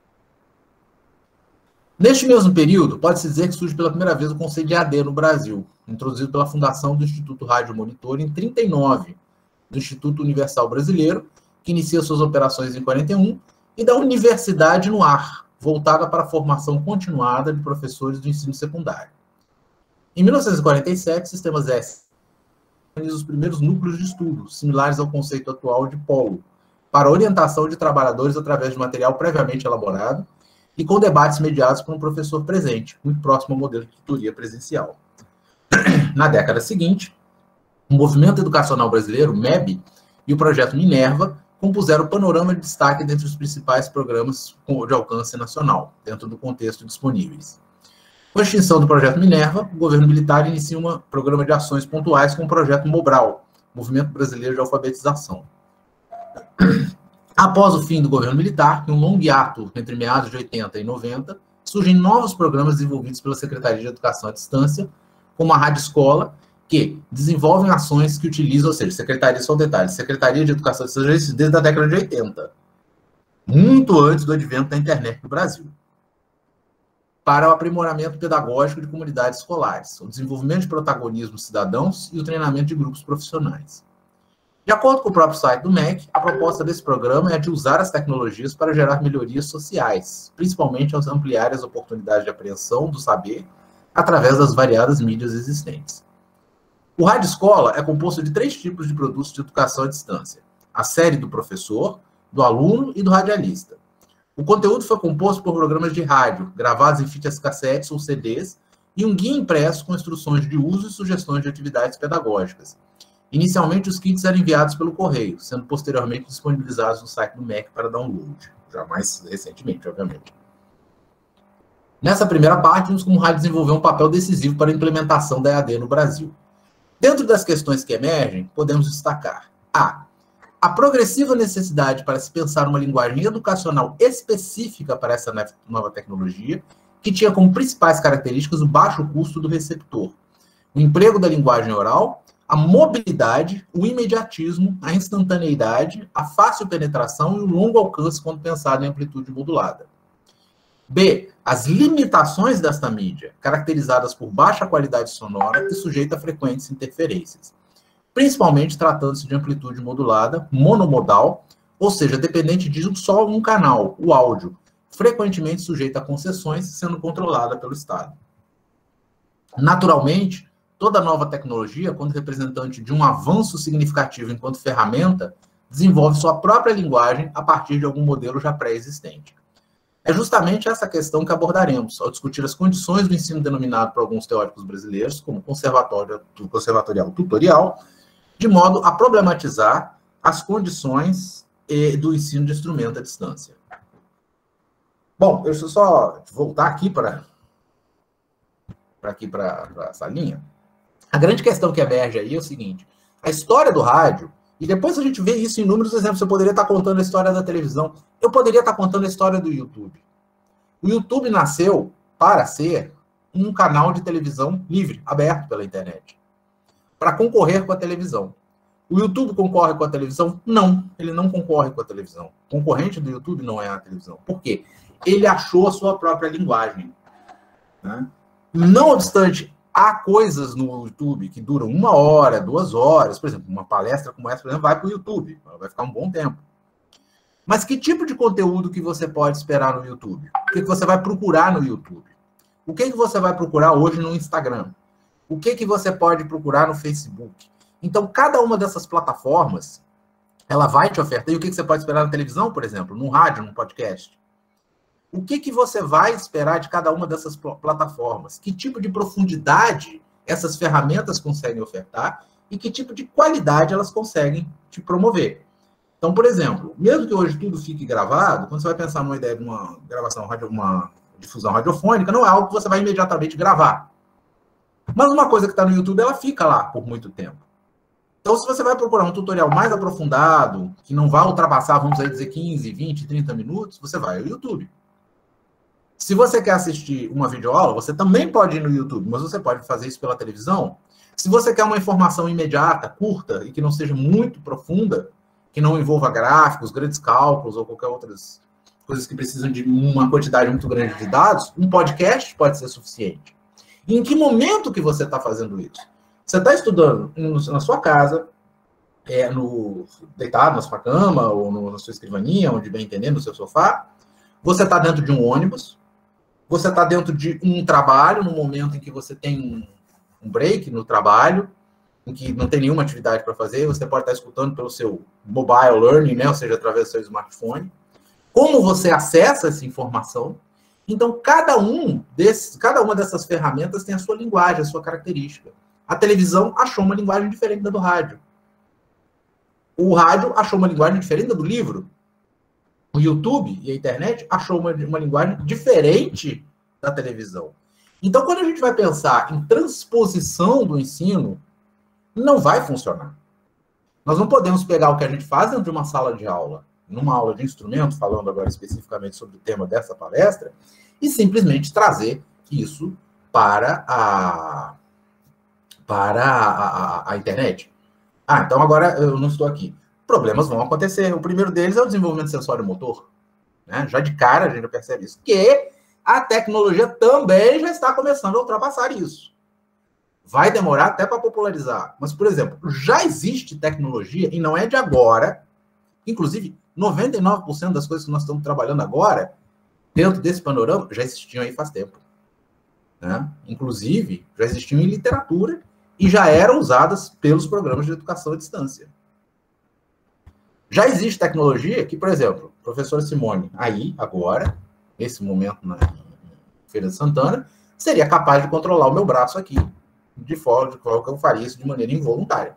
Neste mesmo período, pode-se dizer que surge pela primeira vez o conceito de A D no Brasil, introduzido pela fundação do Instituto Rádio Monitor em trinta e nove, do Instituto Universal Brasileiro, que inicia suas operações em quarenta e um, e da Universidade no Ar, voltada para a formação continuada de professores do ensino secundário. Em mil novecentos e quarenta e sete, Sistemas S organiza os primeiros núcleos de estudo, similares ao conceito atual de polo, para orientação de trabalhadores através de material previamente elaborado e com debates mediados por um professor presente, muito próximo ao modelo de tutoria presencial. Na década seguinte, o Movimento Educacional Brasileiro, M E B, e o projeto Minerva compuseram o panorama de destaque dentre os principais programas de alcance nacional, dentro do contexto disponíveis. Com a extinção do projeto Minerva, o governo militar inicia um programa de ações pontuais com o projeto Mobral, Movimento Brasileiro de Alfabetização. Após o fim do governo militar, em um longo hiato entre meados de oitenta e noventa, surgem novos programas desenvolvidos pela Secretaria de Educação à Distância, como a Rádio Escola, que desenvolvem ações que utilizam, ou seja, Secretaria, só um detalhe, Secretaria de Educação à Distância desde a década de oitenta, muito antes do advento da internet no Brasil, para o aprimoramento pedagógico de comunidades escolares, o desenvolvimento de protagonismo cidadãos e o treinamento de grupos profissionais. De acordo com o próprio site do M E C, a proposta desse programa é a de usar as tecnologias para gerar melhorias sociais, principalmente ao ampliar as oportunidades de apreensão do saber através das variadas mídias existentes. O Rádio Escola é composto de três tipos de produtos de educação à distância: a série do professor, do aluno e do radialista. O conteúdo foi composto por programas de rádio, gravados em fitas cassetes ou C Ds, e um guia impresso com instruções de uso e sugestões de atividades pedagógicas. Inicialmente, os kits eram enviados pelo correio, sendo posteriormente disponibilizados no site do M E C para download, já mais recentemente, obviamente. Nessa primeira parte, vimos como o rádio desenvolveu um papel decisivo para a implementação da E A D no Brasil. Dentro das questões que emergem, podemos destacar a a progressiva necessidade para se pensar uma linguagem educacional específica para essa nova tecnologia, que tinha como principais características o baixo custo do receptor, o emprego da linguagem oral, a mobilidade, o imediatismo, a instantaneidade, a fácil penetração e o longo alcance quando pensado em amplitude modulada. B. As limitações desta mídia, caracterizadas por baixa qualidade sonora e sujeita a frequentes interferências, principalmente tratando-se de amplitude modulada, monomodal, ou seja, dependente de um só um canal, o áudio, frequentemente sujeita a concessões, sendo controlada pelo Estado. Naturalmente, toda nova tecnologia, quando representante de um avanço significativo enquanto ferramenta, desenvolve sua própria linguagem a partir de algum modelo já pré-existente. É justamente essa questão que abordaremos ao discutir as condições do ensino denominado por alguns teóricos brasileiros como conservatório, conservatorial tutorial, de modo a problematizar as condições eh, do ensino de instrumento à distância. Bom, deixa eu só voltar aqui para aqui para essa linha. A grande questão que emerge aí é o seguinte: a história do rádio, e depois a gente vê isso em inúmeros exemplos. Eu poderia estar contando a história da televisão, eu poderia estar contando a história do YouTube. O YouTube nasceu para ser um canal de televisão livre, aberto pela internet, para concorrer com a televisão. O YouTube concorre com a televisão? Não, ele não concorre com a televisão. O concorrente do YouTube não é a televisão. Por quê? Ele achou a sua própria linguagem, né? Não obstante, há coisas no YouTube que duram uma hora, duas horas. Por exemplo, uma palestra como essa, por exemplo, vai para o YouTube. Ela vai ficar um bom tempo. Mas que tipo de conteúdo que você pode esperar no YouTube? O que você vai procurar no YouTube? O que você vai procurar hoje no Instagram? O que, que você pode procurar no Facebook? Então, cada uma dessas plataformas, ela vai te ofertar. E o que, que você pode esperar na televisão, por exemplo? No rádio, no podcast? O que, que você vai esperar de cada uma dessas plataformas? Que tipo de profundidade essas ferramentas conseguem ofertar e que tipo de qualidade elas conseguem te promover? Então, por exemplo, mesmo que hoje tudo fique gravado, quando você vai pensar numa ideia de uma gravação, uma difusão radiofônica, não é algo que você vai imediatamente gravar. Mas uma coisa que está no YouTube, ela fica lá por muito tempo. Então, se você vai procurar um tutorial mais aprofundado, que não vai ultrapassar, vamos dizer, quinze, vinte, trinta minutos, você vai ao YouTube. Se você quer assistir uma videoaula, você também pode ir no YouTube, mas você pode fazer isso pela televisão. Se você quer uma informação imediata, curta, e que não seja muito profunda, que não envolva gráficos, grandes cálculos ou qualquer outras coisas que precisam de uma quantidade muito grande de dados, um podcast pode ser suficiente. E em que momento que você está fazendo isso? Você está estudando na sua casa, é, no, deitado na sua cama, ou no, na sua escrivaninha, onde bem entendendo, no seu sofá. Você está dentro de um ônibus. Você está dentro de um trabalho, no momento em que você tem um break no trabalho, em que não tem nenhuma atividade para fazer, você pode estar escutando pelo seu mobile learning, né? Ou seja, através do seu smartphone. Como você acessa essa informação? Então, cada, um desses, cada uma dessas ferramentas tem a sua linguagem, a sua característica. A televisão achou uma linguagem diferente da do rádio. O rádio achou uma linguagem diferente da do livro. O YouTube e a internet achou uma, uma linguagem diferente da televisão. Então, quando a gente vai pensar em transposição do ensino, não vai funcionar. Nós não podemos pegar o que a gente faz dentro de uma sala de aula, numa aula de instrumento, falando agora especificamente sobre o tema dessa palestra, e simplesmente trazer isso para a, para a, a, a internet. Ah, então agora eu não estou aqui. Problemas vão acontecer. O primeiro deles é o desenvolvimento sensório-motor. Né? Já de cara a gente percebe isso. Que a tecnologia também já está começando a ultrapassar isso. Vai demorar até para popularizar. Mas, por exemplo, já existe tecnologia, e não é de agora. Inclusive, noventa e nove por cento das coisas que nós estamos trabalhando agora, dentro desse panorama, já existiam aí faz tempo. Né? Inclusive, já existiam em literatura e já eram usadas pelos programas de educação à distância. Já existe tecnologia que, por exemplo, a professora Simone, aí, agora, nesse momento na Feira de Santana, seria capaz de controlar o meu braço aqui, de forma de que eu faria isso de maneira involuntária.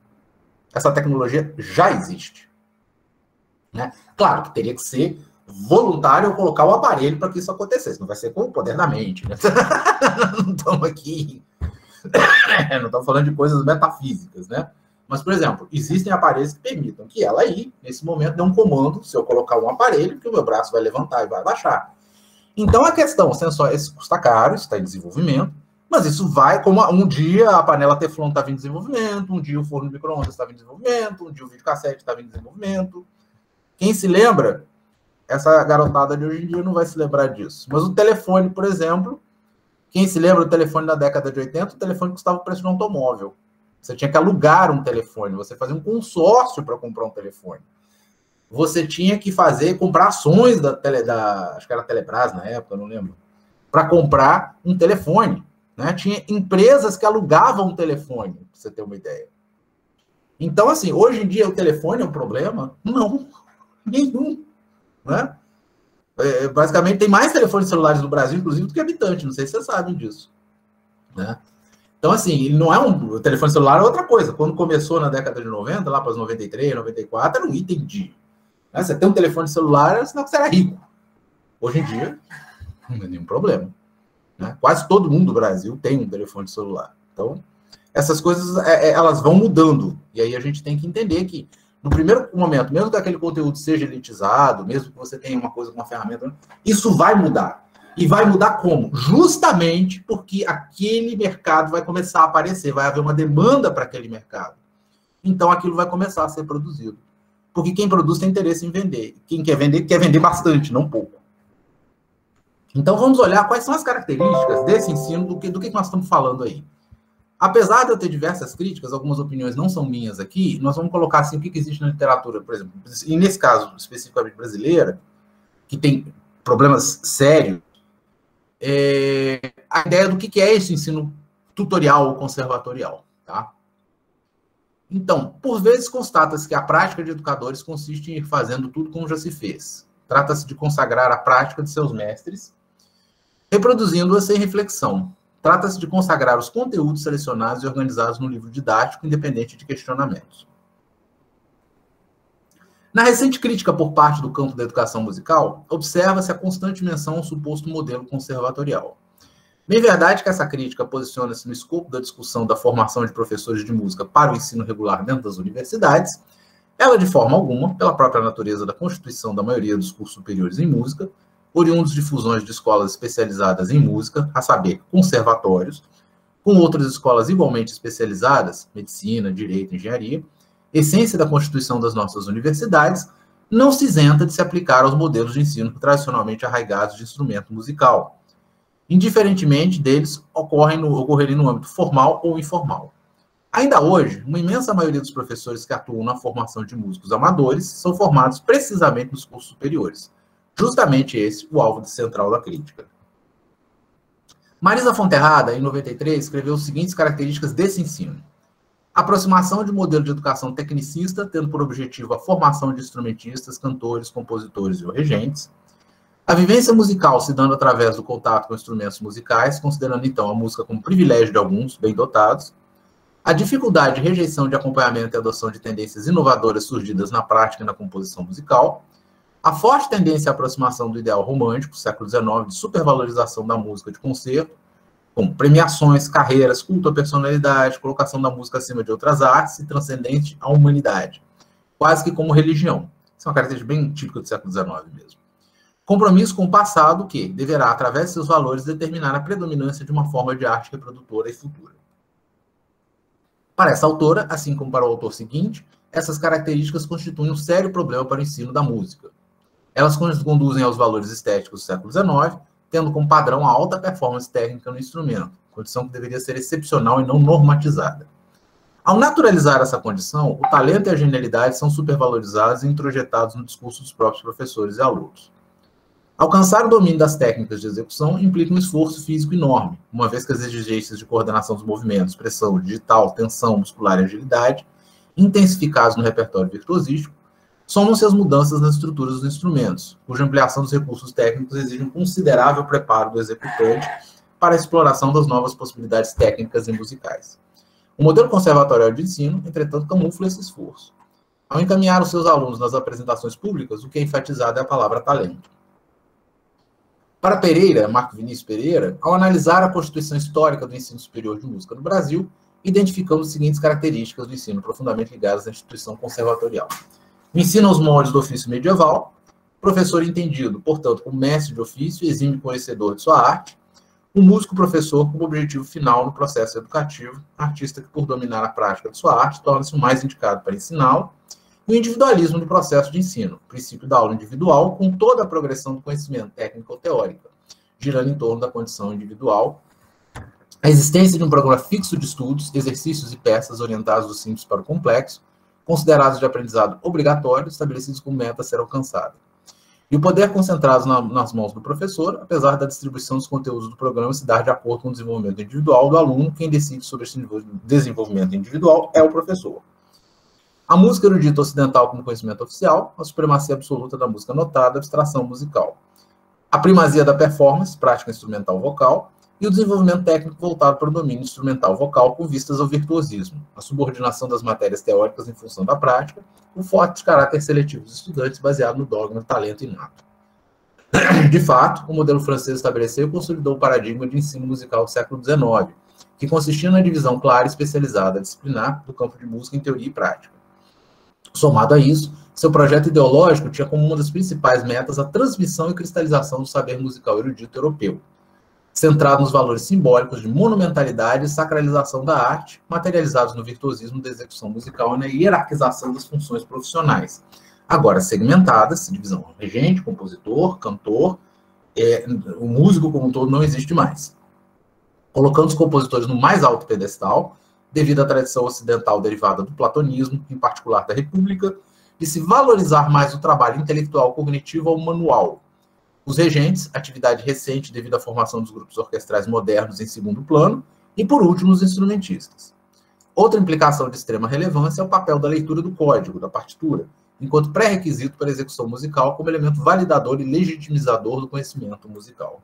Essa tecnologia já existe. Né? Claro que teria que ser voluntário eu colocar o aparelho para que isso acontecesse. Não vai ser com o poder da mente. Né? Não estamos aqui... Não estamos falando de coisas metafísicas, né? Mas, por exemplo, existem aparelhos que permitam que ela aí, nesse momento, dê um comando, se eu colocar um aparelho, que o meu braço vai levantar e vai baixar. Então, a questão, sensor, isso custa caro, isso está em desenvolvimento, mas isso vai, como um dia a panela Teflon estava em desenvolvimento, um dia o forno de micro-ondas estava em desenvolvimento, um dia o videocassete estava em desenvolvimento. Quem se lembra, essa garotada de hoje em dia não vai se lembrar disso. Mas o telefone, por exemplo, quem se lembra do telefone da década de oitenta, o telefone custava o preço de um automóvel. Você tinha que alugar um telefone, você fazia um consórcio para comprar um telefone. Você tinha que fazer, comprar ações da, tele, da acho que era Telebrás na época, não lembro, para comprar um telefone. Né? Tinha empresas que alugavam um telefone, para você ter uma ideia. Então, assim, hoje em dia o telefone é um problema? Não, nenhum. Né? É, basicamente, tem mais telefones celulares no Brasil, inclusive, do que habitantes. Não sei se vocês sabem disso. Né? Então, assim, ele não é um... O telefone celular é outra coisa. Quando começou na década de noventa, lá para os noventa e três, noventa e quatro, era um item de... Né? Você tem um telefone celular, senão você era rico. Hoje em dia, não é nenhum problema. Né? Quase todo mundo do Brasil tem um telefone celular. Então, essas coisas, é, é, elas vão mudando. E aí a gente tem que entender que, no primeiro momento, mesmo que aquele conteúdo seja elitizado, mesmo que você tenha uma coisa com uma ferramenta, isso vai mudar. E vai mudar como? Justamente porque aquele mercado vai começar a aparecer, vai haver uma demanda para aquele mercado. Então, aquilo vai começar a ser produzido. Porque quem produz tem interesse em vender. Quem quer vender, quer vender bastante, não pouco. Então, vamos olhar quais são as características desse ensino, do que, do que nós estamos falando aí. Apesar de eu ter diversas críticas, algumas opiniões não são minhas aqui, nós vamos colocar assim o que existe na literatura, por exemplo. E nesse caso, especificamente brasileira, que tem problemas sérios, é, a ideia do que é esse ensino tutorial ou conservatorial, tá? Então, por vezes constata-se que a prática de educadores consiste em ir fazendo tudo como já se fez. Trata-se de consagrar a prática de seus mestres, reproduzindo-a sem reflexão. Trata-se de consagrar os conteúdos selecionados e organizados no livro didático, independente de questionamentos. Na recente crítica por parte do campo da educação musical, observa-se a constante menção ao suposto modelo conservatorial. Bem verdade que essa crítica posiciona-se no escopo da discussão da formação de professores de música para o ensino regular dentro das universidades, ela, de forma alguma, pela própria natureza da constituição da maioria dos cursos superiores em música, oriundos de fusões de escolas especializadas em música, a saber, conservatórios, com outras escolas igualmente especializadas, medicina, direito, engenharia, essência da constituição das nossas universidades, não se isenta de se aplicar aos modelos de ensino tradicionalmente arraigados de instrumento musical, indiferentemente deles ocorrem no, ocorrerem no âmbito formal ou informal. Ainda hoje, uma imensa maioria dos professores que atuam na formação de músicos amadores são formados precisamente nos cursos superiores. Justamente esse o alvo central da crítica. Marisa Fonterrada, em noventa e três, escreveu as seguintes características desse ensino. Aproximação de modelo de educação tecnicista, tendo por objetivo a formação de instrumentistas, cantores, compositores e regentes. A vivência musical se dando através do contato com instrumentos musicais, considerando então a música como privilégio de alguns, bem dotados. A dificuldade de rejeição de acompanhamento e adoção de tendências inovadoras surgidas na prática e na composição musical. A forte tendência à aproximação do ideal romântico, século dezenove, de supervalorização da música de concerto, com premiações, carreiras, culto à personalidade, colocação da música acima de outras artes e transcendente à humanidade, quase que como religião. Isso é uma característica bem típica do século dezenove mesmo. Compromisso com o passado que deverá, através de seus valores, determinar a predominância de uma forma de arte reprodutora e futura. Para essa autora, assim como para o autor seguinte, essas características constituem um sério problema para o ensino da música. Elas conduzem aos valores estéticos do século dezenove, tendo como padrão a alta performance técnica no instrumento, condição que deveria ser excepcional e não normatizada. Ao naturalizar essa condição, o talento e a genialidade são supervalorizados e introjetados no discurso dos próprios professores e alunos. Alcançar o domínio das técnicas de execução implica um esforço físico enorme, uma vez que as exigências de coordenação dos movimentos, pressão digital, tensão muscular e agilidade, intensificados no repertório virtuosístico, somam-se as mudanças nas estruturas dos instrumentos, cuja ampliação dos recursos técnicos exige um considerável preparo do executante para a exploração das novas possibilidades técnicas e musicais. O modelo conservatorial de ensino, entretanto, camufla esse esforço. Ao encaminhar os seus alunos nas apresentações públicas, o que é enfatizado é a palavra talento. Para Pereira, Marco Vinícius Pereira, ao analisar a constituição histórica do ensino superior de música no Brasil, identificamos as seguintes características do ensino profundamente ligadas à instituição conservatorial. O ensino aos moldes do ofício medieval, professor entendido, portanto, como mestre de ofício e exímio conhecedor de sua arte, o músico-professor como objetivo final no processo educativo, artista que, por dominar a prática de sua arte, torna-se o mais indicado para ensiná-lo, e o individualismo no processo de ensino, princípio da aula individual, com toda a progressão do conhecimento técnico ou teórico, girando em torno da condição individual, a existência de um programa fixo de estudos, exercícios e peças orientados do simples para o complexo, considerados de aprendizado obrigatório, estabelecidos como meta a ser alcançada. E o poder concentrado na, nas mãos do professor, apesar da distribuição dos conteúdos do programa se dar de acordo com o desenvolvimento individual do aluno, quem decide sobre esse desenvolvimento individual é o professor. A música erudita ocidental como conhecimento oficial, a supremacia absoluta da música notada, a abstração musical. A primazia da performance, prática instrumental vocal, e o desenvolvimento técnico voltado para o domínio instrumental vocal com vistas ao virtuosismo, a subordinação das matérias teóricas em função da prática, o forte caráter seletivo dos estudantes baseado no dogma do talento inato. De fato, o modelo francês estabeleceu e consolidou o paradigma de ensino musical do século dezenove, que consistia na divisão clara e especializada disciplinar do campo de música em teoria e prática. Somado a isso, seu projeto ideológico tinha como uma das principais metas a transmissão e cristalização do saber musical erudito europeu, centrado nos valores simbólicos de monumentalidade e sacralização da arte, materializados no virtuosismo da execução musical e na hierarquização das funções profissionais, agora segmentadas, divisão regente, compositor, cantor, é, o músico como um todo não existe mais. Colocando os compositores no mais alto pedestal, devido à tradição ocidental derivada do platonismo, em particular da República, de se valorizar mais o trabalho intelectual cognitivo ao manual. Os regentes, atividade recente devido à formação dos grupos orquestrais modernos em segundo plano, e, por último, os instrumentistas. Outra implicação de extrema relevância é o papel da leitura do código, da partitura, enquanto pré-requisito para a execução musical como elemento validador e legitimizador do conhecimento musical.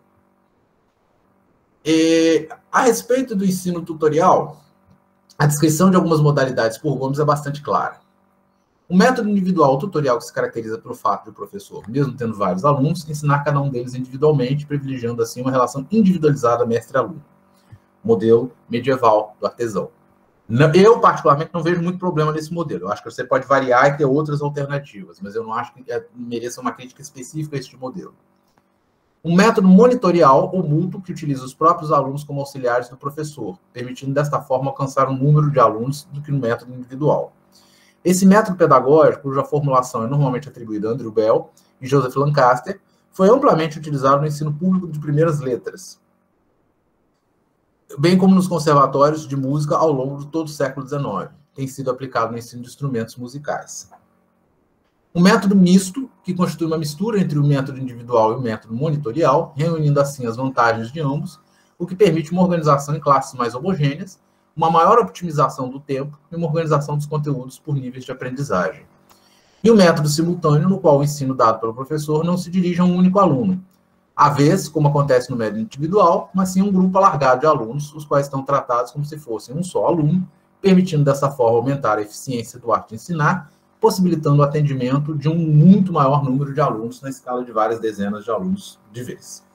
E, a respeito do ensino tutorial, a descrição de algumas modalidades por Gomes é bastante clara. O método individual tutorial que se caracteriza pelo fato de o professor, mesmo tendo vários alunos, ensinar cada um deles individualmente, privilegiando assim uma relação individualizada mestre-aluno. Modelo medieval do artesão. Eu, particularmente, não vejo muito problema nesse modelo. Eu acho que você pode variar e ter outras alternativas, mas eu não acho que mereça uma crítica específica a este modelo. Um método monitorial ou mútuo que utiliza os próprios alunos como auxiliares do professor, permitindo desta forma alcançar um número de alunos do que no método individual. Esse método pedagógico, cuja formulação é normalmente atribuída a Andrew Bell e Joseph Lancaster, foi amplamente utilizado no ensino público de primeiras letras, bem como nos conservatórios de música ao longo de todo o século dezenove. Tem sido aplicado no ensino de instrumentos musicais. Um método misto, que constitui uma mistura entre o método individual e o método monitorial, reunindo assim as vantagens de ambos, o que permite uma organização em classes mais homogêneas, uma maior optimização do tempo e uma organização dos conteúdos por níveis de aprendizagem. E o método simultâneo, no qual o ensino dado pelo professor não se dirige a um único aluno, à vez, como acontece no método individual, mas sim um grupo alargado de alunos, os quais estão tratados como se fossem um só aluno, permitindo dessa forma aumentar a eficiência do ato de ensinar, possibilitando o atendimento de um muito maior número de alunos na escala de várias dezenas de alunos de vez.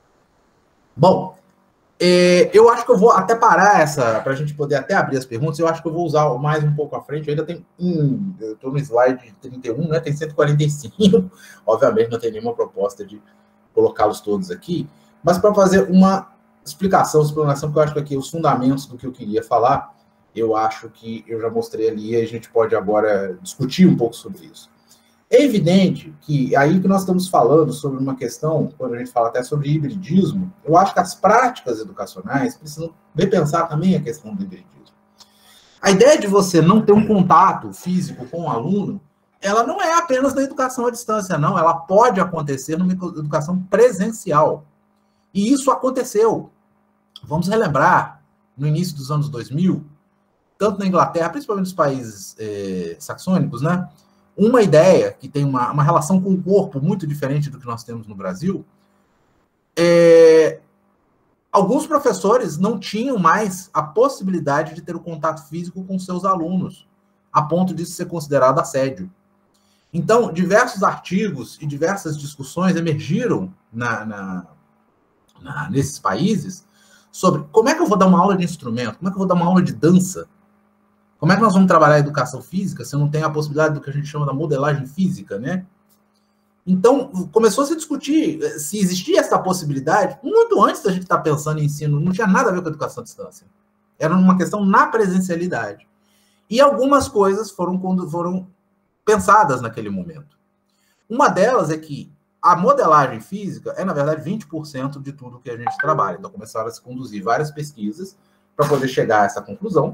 Bom, é, eu acho que eu vou até parar essa, para a gente poder até abrir as perguntas, eu acho que eu vou usar mais um pouco à frente, eu ainda tem, hum, eu estou no slide trinta e um, né, tem cento e quarenta e cinco, obviamente não tem nenhuma proposta de colocá-los todos aqui, mas para fazer uma explicação, explanação, porque eu acho que aqui os fundamentos do que eu queria falar, eu acho que eu já mostrei ali e a gente pode agora discutir um pouco sobre isso. É evidente que aí que nós estamos falando sobre uma questão, quando a gente fala até sobre hibridismo, eu acho que as práticas educacionais precisam repensar também a questão do hibridismo. A ideia de você não ter um contato físico com o aluno, ela não é apenas na educação à distância, não. Ela pode acontecer numa educação presencial. E isso aconteceu. Vamos relembrar, no início dos anos dois mil, tanto na Inglaterra, principalmente nos países eh, saxônicos, né? Uma ideia que tem uma, uma relação com o corpo muito diferente do que nós temos no Brasil, é, alguns professores não tinham mais a possibilidade de ter o contato físico com seus alunos, a ponto disso ser considerado assédio. Então, diversos artigos e diversas discussões emergiram na, na, na, nesses países sobre como é que eu vou dar uma aula de instrumento, como é que eu vou dar uma aula de dança, como é que nós vamos trabalhar a educação física se eu não tenho a possibilidade do que a gente chama da modelagem física, né? Então, começou a se discutir se existia essa possibilidade, muito antes da gente estar pensando em ensino, não tinha nada a ver com a educação à distância. Era uma questão na presencialidade. E algumas coisas foram, foram pensadas naquele momento. Uma delas é que a modelagem física é, na verdade, vinte por cento de tudo que a gente trabalha. Então, começaram a se conduzir várias pesquisas para poder chegar a essa conclusão.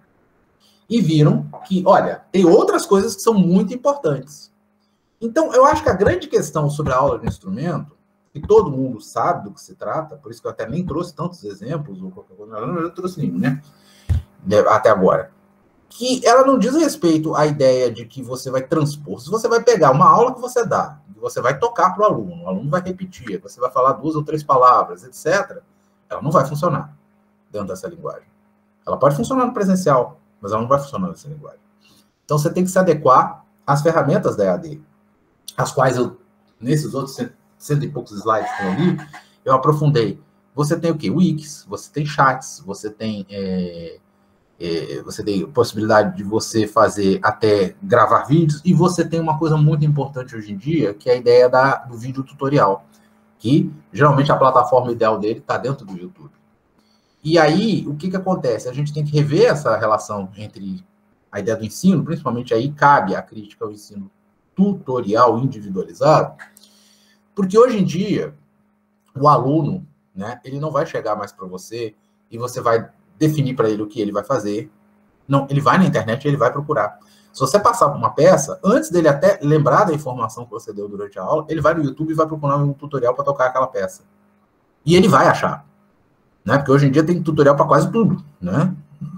E viram que, olha, tem outras coisas que são muito importantes. Então, eu acho que a grande questão sobre a aula de instrumento, e todo mundo sabe do que se trata, por isso que eu até nem trouxe tantos exemplos, ou qualquer coisa, eu não trouxe nenhum, né? Até agora. Que ela não diz respeito à ideia de que você vai transpor. Se você vai pegar uma aula que você dá, que você vai tocar para o aluno, o aluno vai repetir, você vai falar duas ou três palavras, etcétera, ela não vai funcionar dentro dessa linguagem. Ela pode funcionar no presencial, mas ela não vai funcionar nessa linguagem. Então, você tem que se adequar às ferramentas da E A D, as quais eu, nesses outros cento, cento e poucos slides que eu li, eu aprofundei. Você tem o quê? Wikis, você tem chats, você tem, é, é, você tem possibilidade de você fazer até gravar vídeos, e você tem uma coisa muito importante hoje em dia, que é a ideia da, do vídeo tutorial, que geralmente a plataforma ideal dele está dentro do YouTube. E aí, o que, que acontece? A gente tem que rever essa relação entre a ideia do ensino, principalmente aí cabe a crítica ao ensino tutorial individualizado, porque hoje em dia, o aluno, né, ele não vai chegar mais para você e você vai definir para ele o que ele vai fazer. Não, ele vai na internet e ele vai procurar. Se você passar por uma peça, antes dele até lembrar da informação que você deu durante a aula, ele vai no YouTube e vai procurar um tutorial para tocar aquela peça. E ele vai achar. Né? Porque hoje em dia tem tutorial para quase tudo, né?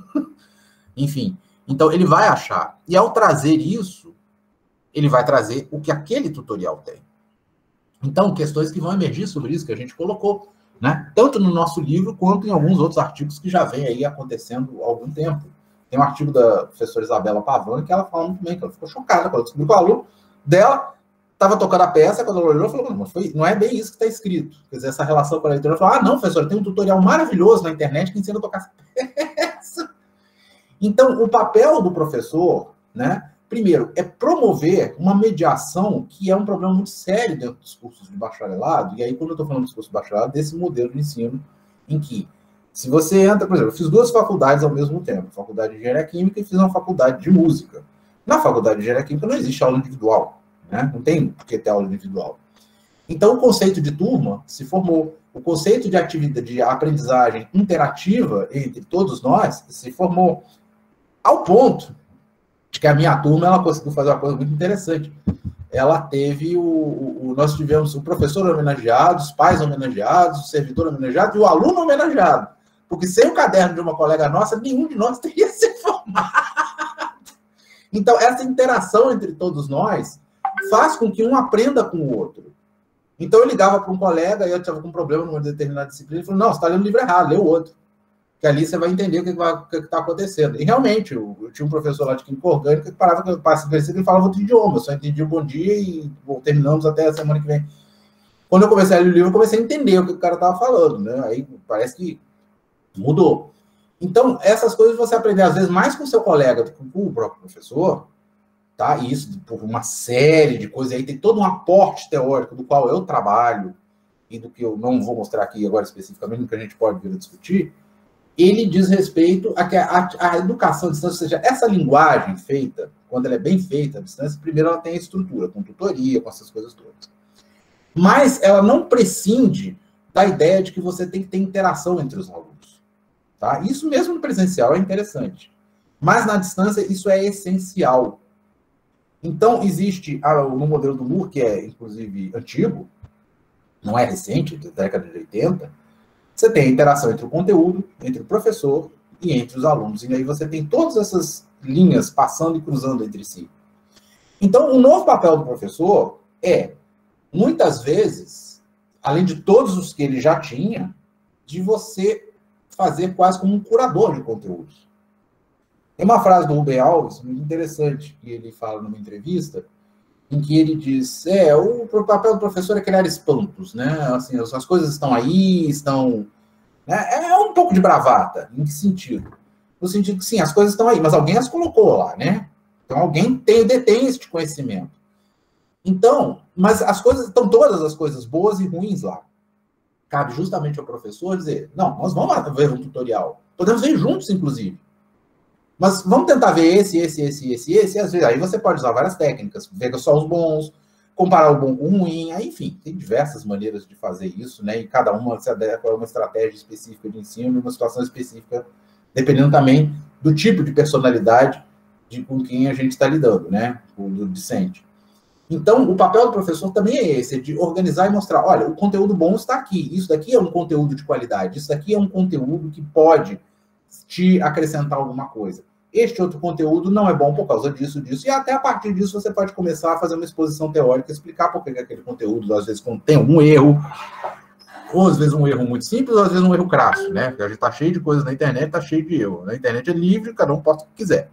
Enfim, então ele vai achar. E ao trazer isso, ele vai trazer o que aquele tutorial tem. Então, questões que vão emergir sobre isso que a gente colocou, né? Tanto no nosso livro, quanto em alguns outros artigos que já vem aí acontecendo há algum tempo. Tem um artigo da professora Isabela Pavan, que ela fala muito bem, que ela ficou chocada quando ela descobriu que o aluno dela estava tocando a peça, quando ela olhou, ela falou, não, foi, não é bem isso que está escrito. Quer dizer, essa relação com a leitura, ela falou, ah, não, professor, tem um tutorial maravilhoso na internet que ensina a tocar essa peça. Então, o papel do professor, né, primeiro, é promover uma mediação que é um problema muito sério dentro dos cursos de bacharelado, e aí quando eu estou falando dos cursos de bacharelado, desse modelo de ensino em que, se você entra, por exemplo, eu fiz duas faculdades ao mesmo tempo, faculdade de Engenharia Química e fiz uma faculdade de Música. Na faculdade de Engenharia Química não existe aula individual, né? Não tem por que ter aula individual. Então, o conceito de turma se formou, o conceito de atividade, de aprendizagem interativa entre todos nós se formou, ao ponto de que a minha turma ela conseguiu fazer uma coisa muito interessante. Ela teve o, o, nós tivemos o professor homenageado, os pais homenageados, o servidor homenageado e o aluno homenageado. Porque sem o caderno de uma colega nossa, nenhum de nós teria se formado. Então, essa interação entre todos nós faz com que um aprenda com o outro. Então, eu ligava para um colega e eu estava com um problema numa determinada disciplina e falou, não, você está lendo o livro errado, lê o outro. Que ali você vai entender o que está acontecendo. E, realmente, eu, eu tinha um professor lá de Química Orgânica que parava que eu passava e falava outro idioma. Eu só entendi o bom dia e bom, terminamos até a semana que vem. Quando eu comecei a ler o livro, eu comecei a entender o que o cara estava falando, né? Aí parece que mudou. Então, essas coisas você aprender, às vezes, mais com o seu colega do que com o próprio professor, tá? E isso por uma série de coisas aí, tem todo um aporte teórico do qual eu trabalho e do que eu não vou mostrar aqui agora especificamente, do que a gente pode vir a discutir, ele diz respeito a que a, a educação à distância, ou seja, essa linguagem feita, quando ela é bem feita à distância, primeiro ela tem a estrutura, com tutoria, com essas coisas todas. Mas ela não prescinde da ideia de que você tem que ter interação entre os alunos. Tá? Isso mesmo no presencial é interessante. Mas na distância isso é essencial. Então, existe no modelo do Moore, que é, inclusive, antigo, não é recente, da década de oitenta, você tem a interação entre o conteúdo, entre o professor e entre os alunos. E aí você tem todas essas linhas passando e cruzando entre si. Então, o novo papel do professor é, muitas vezes, além de todos os que ele já tinha, de você fazer quase como um curador de conteúdos. Tem uma frase do Rubem Alves, muito interessante, que ele fala numa entrevista, em que ele diz, é, o papel do professor é criar espantos, né? Assim, as coisas estão aí, estão... Né? É um pouco de bravata. Em que sentido? No sentido que, sim, as coisas estão aí, mas alguém as colocou lá, né? Então, alguém tem, detém este conhecimento. Então, mas as coisas, estão todas as coisas boas e ruins lá. Cabe justamente ao professor dizer, não, nós vamos ver um tutorial. Podemos ver juntos, inclusive. Mas vamos tentar ver esse, esse, esse, esse, esse, e às vezes aí você pode usar várias técnicas, ver só os bons, comparar o bom com o ruim, aí, enfim, tem diversas maneiras de fazer isso, né? E cada uma se adequa a uma estratégia específica de ensino, uma situação específica, dependendo também do tipo de personalidade de com quem a gente está lidando, né? O do discente. Então, o papel do professor também é esse, de organizar e mostrar, olha, o conteúdo bom está aqui, isso daqui é um conteúdo de qualidade, isso daqui é um conteúdo que pode te acrescentar alguma coisa. Este outro conteúdo não é bom por causa disso, disso, e até a partir disso você pode começar a fazer uma exposição teórica, explicar por que aquele conteúdo, às vezes, contém algum erro, ou às vezes um erro muito simples, ou às vezes um erro crasso, né? Porque a gente está cheio de coisas na internet, está cheio de erro. Na internet é livre, cada um posta o que quiser.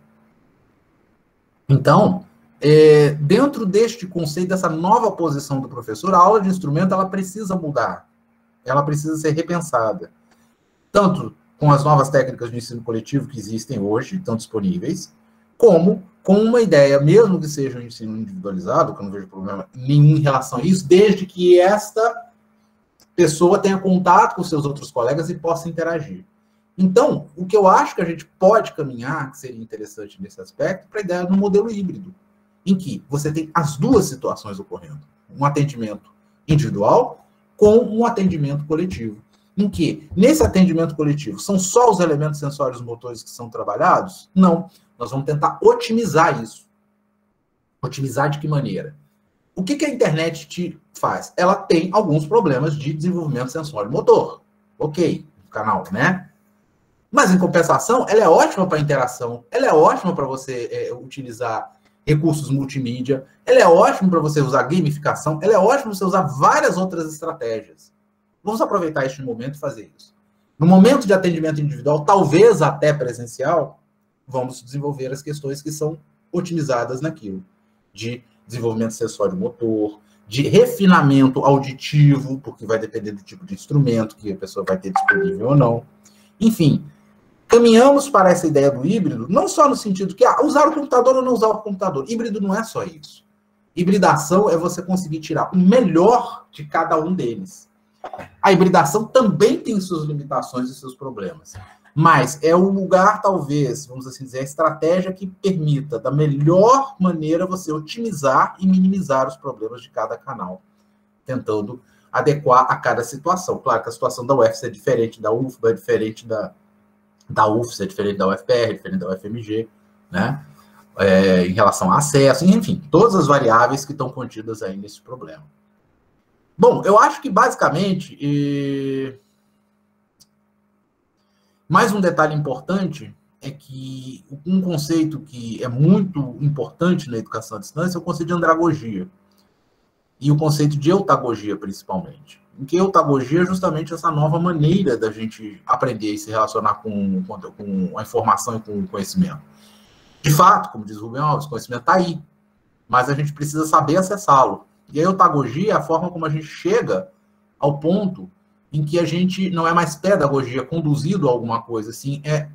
Então, é, dentro deste conceito, dessa nova posição do professor, a aula de instrumento, ela precisa mudar. Ela precisa ser repensada. Tanto com as novas técnicas de ensino coletivo que existem hoje, estão disponíveis, como com uma ideia, mesmo que seja um ensino individualizado, que eu não vejo problema nenhum em relação a isso, desde que esta pessoa tenha contato com seus outros colegas e possa interagir. Então, o que eu acho que a gente pode caminhar, que seria interessante nesse aspecto, para a ideia do modelo híbrido, em que você tem as duas situações ocorrendo. Um atendimento individual com um atendimento coletivo. Em que, nesse atendimento coletivo, são só os elementos sensórios motores que são trabalhados? Não. Nós vamos tentar otimizar isso. Otimizar de que maneira? O que, que a internet te faz? Ela tem alguns problemas de desenvolvimento sensório-motor. Ok, no canal, né? Mas, em compensação, ela é ótima para interação, ela é ótima para você é, utilizar recursos multimídia, ela é ótima para você usar gamificação, ela é ótima para você usar várias outras estratégias. Vamos aproveitar este momento e fazer isso. No momento de atendimento individual, talvez até presencial, vamos desenvolver as questões que são otimizadas naquilo, de desenvolvimento sensório-motor, de refinamento auditivo, porque vai depender do tipo de instrumento que a pessoa vai ter disponível ou não. Enfim, caminhamos para essa ideia do híbrido, não só no sentido que ah, usar o computador ou não usar o computador. Híbrido não é só isso. Hibridação é você conseguir tirar o melhor de cada um deles. A hibridação também tem suas limitações e seus problemas. Mas é o lugar, talvez, vamos assim dizer, a estratégia que permita, da melhor maneira, você otimizar e minimizar os problemas de cada canal, tentando adequar a cada situação. Claro que a situação da U F S é diferente da U F B A, é diferente da, da U F S, é diferente da U F P R, é diferente da U F M G, né? É, em relação a acesso, enfim, todas as variáveis que estão contidas aí nesse problema. Bom, eu acho que, basicamente, e... mais um detalhe importante é que um conceito que é muito importante na educação à distância é o conceito de andragogia. E o conceito de eutagogia, principalmente. Em que eutagogia é justamente essa nova maneira da gente aprender e se relacionar com, com, com a informação e com o conhecimento. De fato, como diz o Rubem Alves, o conhecimento está aí, mas a gente precisa saber acessá-lo. E a eutagogia é a forma como a gente chega ao ponto em que a gente não é mais pedagogia, conduzido a alguma coisa, assim, é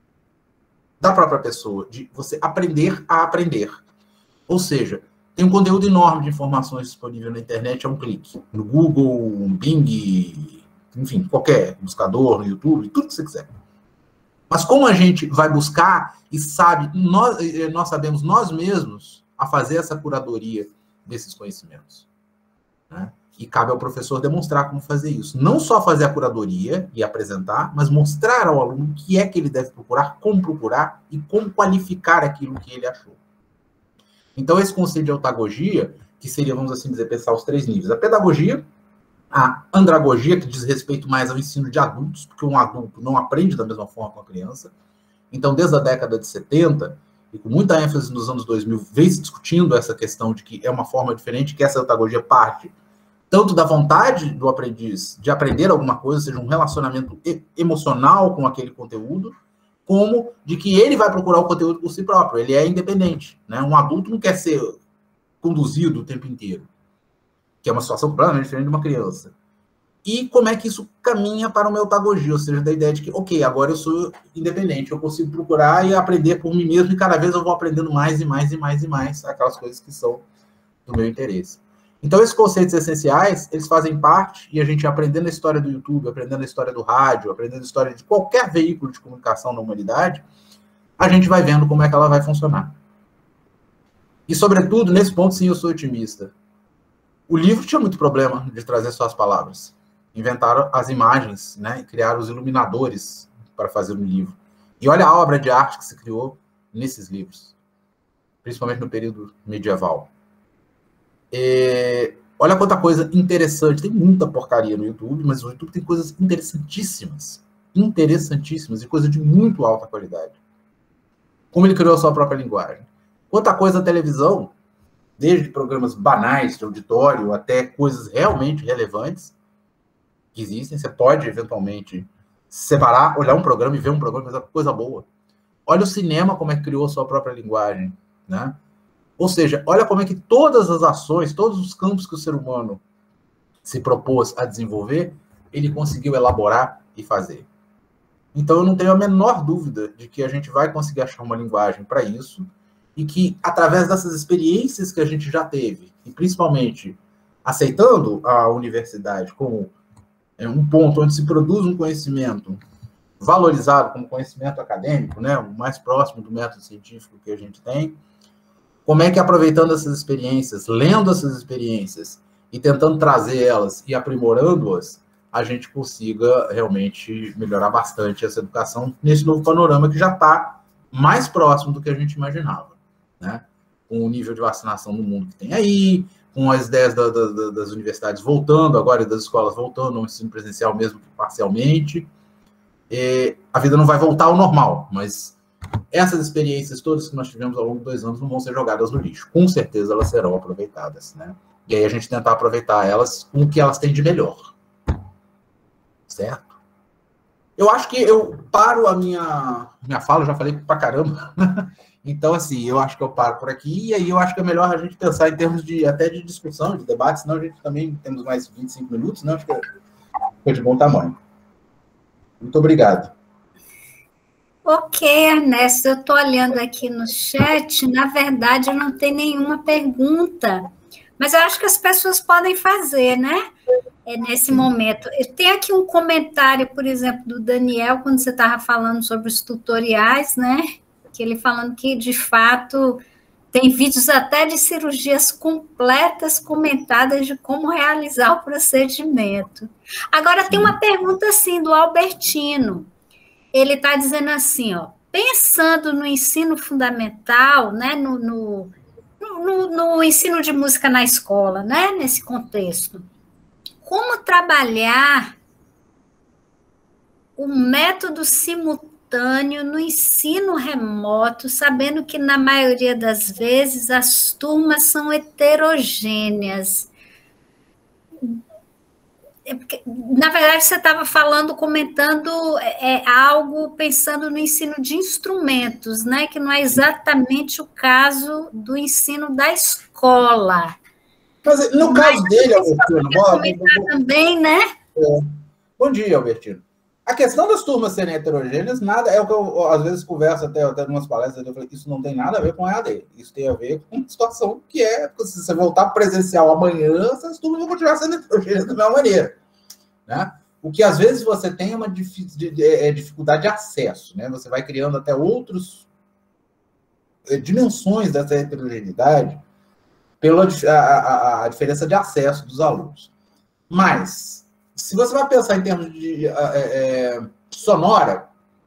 da própria pessoa, de você aprender a aprender. Ou seja, tem um conteúdo enorme de informações disponível na internet a um clique. No Google, no Bing, enfim, qualquer buscador, no YouTube, tudo que você quiser. Mas como a gente vai buscar e sabe, nós, nós sabemos nós mesmos a fazer essa curadoria desses conhecimentos, né? E cabe ao professor demonstrar como fazer isso. Não só fazer a curadoria e apresentar, mas mostrar ao aluno o que é que ele deve procurar, como procurar e como qualificar aquilo que ele achou. Então, esse conceito de eutagogia, que seria, vamos assim dizer, pensar os três níveis. A pedagogia, a andragogia, que diz respeito mais ao ensino de adultos, porque um adulto não aprende da mesma forma com a criança. Então, desde a década de setenta, e com muita ênfase nos anos dois mil, vem se discutindo essa questão de que é uma forma diferente, que essa eutagogia parte tanto da vontade do aprendiz de aprender alguma coisa, seja um relacionamento emocional com aquele conteúdo, como de que ele vai procurar o conteúdo por si próprio, ele é independente, né? Um adulto não quer ser conduzido o tempo inteiro, que é uma situação completamente diferente de uma criança. E como é que isso caminha para uma eutagogia, ou seja, da ideia de que, ok, agora eu sou independente, eu consigo procurar e aprender por mim mesmo, e cada vez eu vou aprendendo mais e mais e mais e mais aquelas coisas que são do meu interesse. Então, esses conceitos essenciais, eles fazem parte, e a gente aprendendo a história do YouTube, aprendendo a história do rádio, aprendendo a história de qualquer veículo de comunicação na humanidade, a gente vai vendo como é que ela vai funcionar. E, sobretudo, nesse ponto, sim, eu sou otimista. O livro tinha muito problema de trazer só as palavras. Inventaram as imagens, né? Criaram os iluminadores para fazer um livro. E olha a obra de arte que se criou nesses livros, principalmente no período medieval. É, olha quanta coisa interessante. Tem muita porcaria no YouTube, mas o YouTube tem coisas interessantíssimas. Interessantíssimas e coisas de muito alta qualidade. Como ele criou a sua própria linguagem. Quanta coisa a televisão, desde programas banais de auditório até coisas realmente relevantes que existem. Você pode, eventualmente, separar, olhar um programa e ver um programa e fazer coisa boa. Olha o cinema, como é que criou a sua própria linguagem, né? Ou seja, olha como é que todas as ações, todos os campos que o ser humano se propôs a desenvolver, ele conseguiu elaborar e fazer. Então, eu não tenho a menor dúvida de que a gente vai conseguir achar uma linguagem para isso e que, através dessas experiências que a gente já teve, e principalmente aceitando a universidade como um ponto onde se produz um conhecimento valorizado como conhecimento acadêmico, né, o mais próximo do método científico que a gente tem, como é que, aproveitando essas experiências, lendo essas experiências e tentando trazer elas e aprimorando-as, a gente consiga realmente melhorar bastante essa educação nesse novo panorama que já está mais próximo do que a gente imaginava, né? Com o nível de vacinação no mundo que tem aí, com as ideias da, da, das universidades voltando agora e das escolas voltando ao ensino presencial, mesmo que parcialmente. E a vida não vai voltar ao normal, mas essas experiências todas que nós tivemos ao longo de dois anos não vão ser jogadas no lixo. Com certeza elas serão aproveitadas, né? E aí a gente tentar aproveitar elas com o que elas têm de melhor. Certo? Eu acho que eu paro a minha, minha fala, eu já falei pra caramba. Então, assim, eu acho que eu paro por aqui, e aí eu acho que é melhor a gente pensar em termos de até de discussão, de debate, senão a gente também temos mais vinte e cinco minutos, né? Acho que foi de bom tamanho. Muito obrigado. Ok, Ernesto, eu estou olhando aqui no chat, na verdade não tem nenhuma pergunta, mas eu acho que as pessoas podem fazer, né? É nesse momento. Tem aqui um comentário, por exemplo, do Daniel, quando você estava falando sobre os tutoriais, né? Que ele falando que, de fato, tem vídeos até de cirurgias completas comentadas de como realizar o procedimento. Agora, tem uma pergunta, assim, do Albertino. Ele está dizendo assim, ó, pensando no ensino fundamental, né, no, no, no, no ensino de música na escola, né, nesse contexto, como trabalhar o método simultâneo no ensino remoto, sabendo que, na maioria das vezes, as turmas são heterogêneas? Na verdade, você estava falando, comentando é, algo pensando no ensino de instrumentos, né? Que não é exatamente o caso do ensino da escola. Mas no caso Mas, dele, Albertino, comentar também, né? É. Bom dia, Albertino. A questão das turmas serem heterogêneas, nada, é o que eu, às vezes, converso até, até em umas palestras, eu falei, isso não tem nada a ver com a E A D. Isso tem a ver com uma situação que é, se você voltar presencial amanhã, essas turmas vão continuar sendo heterogêneas da mesma maneira. Né? O que, às vezes, você tem é uma dificuldade de acesso. Né? Você vai criando até outras dimensões dessa heterogeneidade pela a, a, a diferença de acesso dos alunos. Mas, se você vai pensar em termos de é, é, sonora,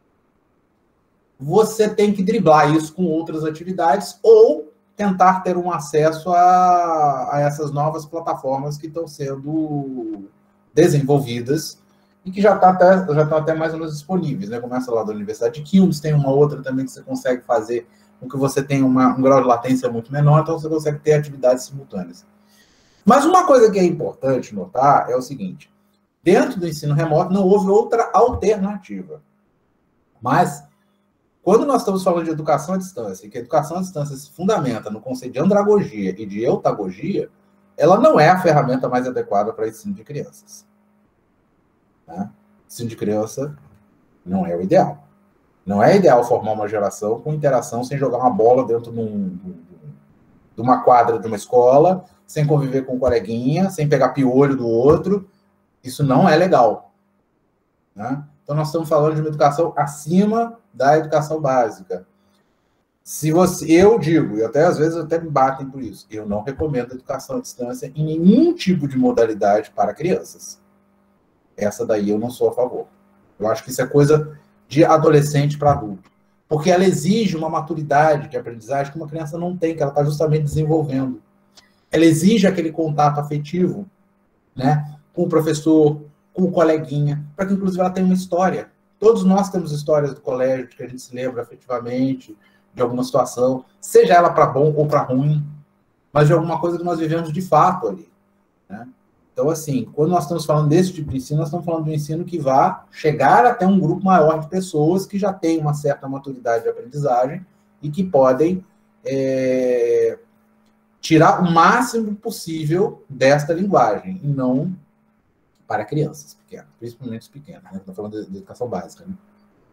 você tem que driblar isso com outras atividades ou tentar ter um acesso a, a essas novas plataformas que estão sendo desenvolvidas e que já, tá até, já estão até mais ou menos disponíveis. Né? Começa lá da Universidade de Quilmes, tem uma outra também que você consegue fazer com que você tenha uma, um grau de latência muito menor, então você consegue ter atividades simultâneas. Mas uma coisa que é importante notar é o seguinte: dentro do ensino remoto não houve outra alternativa. Mas, quando nós estamos falando de educação à distância, e que a educação à distância se fundamenta no conceito de andragogia e de eutagogia, ela não é a ferramenta mais adequada para ensino de crianças. Né? Ensino de criança não é o ideal. Não é ideal formar uma geração com interação sem jogar uma bola dentro de, um, de uma quadra de uma escola, sem conviver com um coleguinha, sem pegar piolho do outro. Isso não é legal. Né? Então, nós estamos falando de uma educação acima da educação básica. Se você, eu digo, e até às vezes até me batem por isso, eu não recomendo educação à distância em nenhum tipo de modalidade para crianças. Essa daí eu não sou a favor. Eu acho que isso é coisa de adolescente para adulto. Porque ela exige uma maturidade de aprendizagem que uma criança não tem, que ela está justamente desenvolvendo. Ela exige aquele contato afetivo, né, com o professor, com o coleguinha, para que, inclusive, ela tenha uma história. Todos nós temos histórias do colégio, de que a gente se lembra afetivamente de alguma situação, seja ela para bom ou para ruim, mas de alguma coisa que nós vivemos de fato ali. Né? Então, assim, quando nós estamos falando desse tipo de ensino, nós estamos falando de um ensino que vai chegar até um grupo maior de pessoas que já têm uma certa maturidade de aprendizagem e que podem é, tirar o máximo possível desta linguagem, e não para crianças pequenas, principalmente os pequenos, né? Estamos falando de, de educação básica. Né?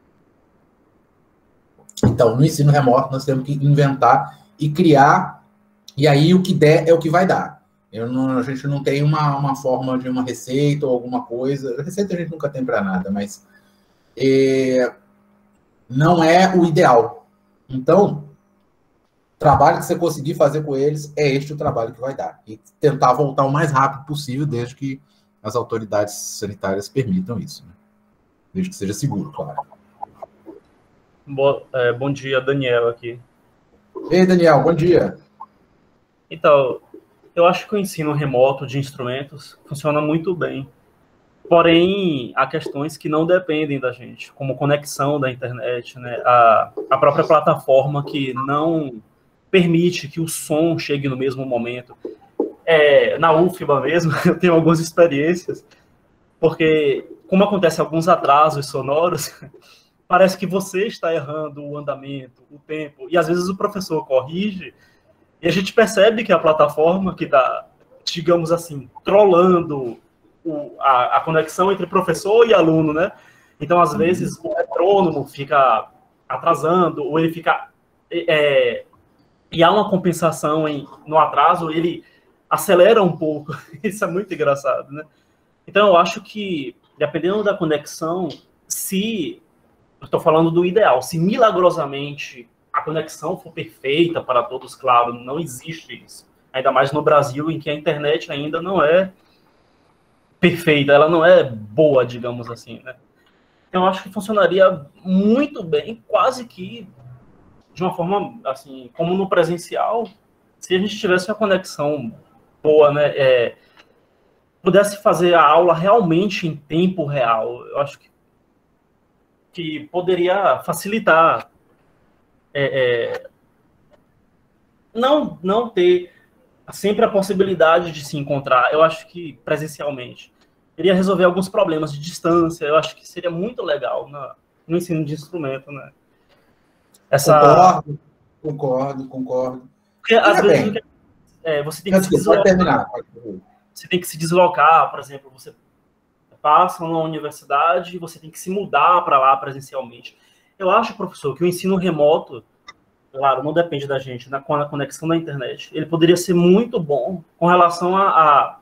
Então, no ensino remoto, nós temos que inventar e criar, e aí o que der é o que vai dar. Eu não, a gente não tem uma, uma forma de uma receita ou alguma coisa. Receita a gente nunca tem para nada, mas é, não é o ideal. Então, o trabalho que você conseguir fazer com eles é este o trabalho que vai dar. E tentar voltar o mais rápido possível, desde que as autoridades sanitárias permitam isso. Né? Desde que seja seguro, claro. Bo, é, bom dia, Daniel aqui. Ei, Daniel, bom dia. Então, eu acho que o ensino remoto de instrumentos funciona muito bem. Porém, há questões que não dependem da gente, como conexão da internet, né? a, a própria plataforma que não permite que o som chegue no mesmo momento. É, na U F B A mesmo, eu tenho algumas experiências, porque como acontece alguns atrasos sonoros, parece que você está errando o andamento, o tempo, e às vezes o professor corrige, e a gente percebe que a plataforma que está, digamos assim, trollando o, a, a conexão entre professor e aluno, né? Então, às vezes, o metrônomo fica atrasando, ou ele fica... É, e há uma compensação em, no atraso, ele acelera um pouco. Isso é muito engraçado, né? Então, eu acho que, dependendo da conexão, se... Eu estou falando do ideal. Se milagrosamente a conexão for perfeita para todos, claro, não existe isso. Ainda mais no Brasil, em que a internet ainda não é perfeita, ela não é boa, digamos assim, né? Então, eu acho que funcionaria muito bem, quase que de uma forma, assim, como no presencial, se a gente tivesse uma conexão boa, né? É, pudesse fazer a aula realmente em tempo real, eu acho que, que poderia facilitar é, é, não, não ter sempre a possibilidade de se encontrar. Eu acho que presencialmente iria resolver alguns problemas de distância. Eu acho que seria muito legal na, no ensino de instrumento, né? Essa... Concordo, concordo, concordo. Porque às Fica vezes bem. É, você tem que Desculpa, se deslocar. Pode terminar. Você tem que se deslocar, por exemplo, você passa numa universidade e você tem que se mudar para lá presencialmente. Eu acho, professor, que o ensino remoto, claro, não depende da gente, né, com a conexão da internet, ele poderia ser muito bom com relação a, a,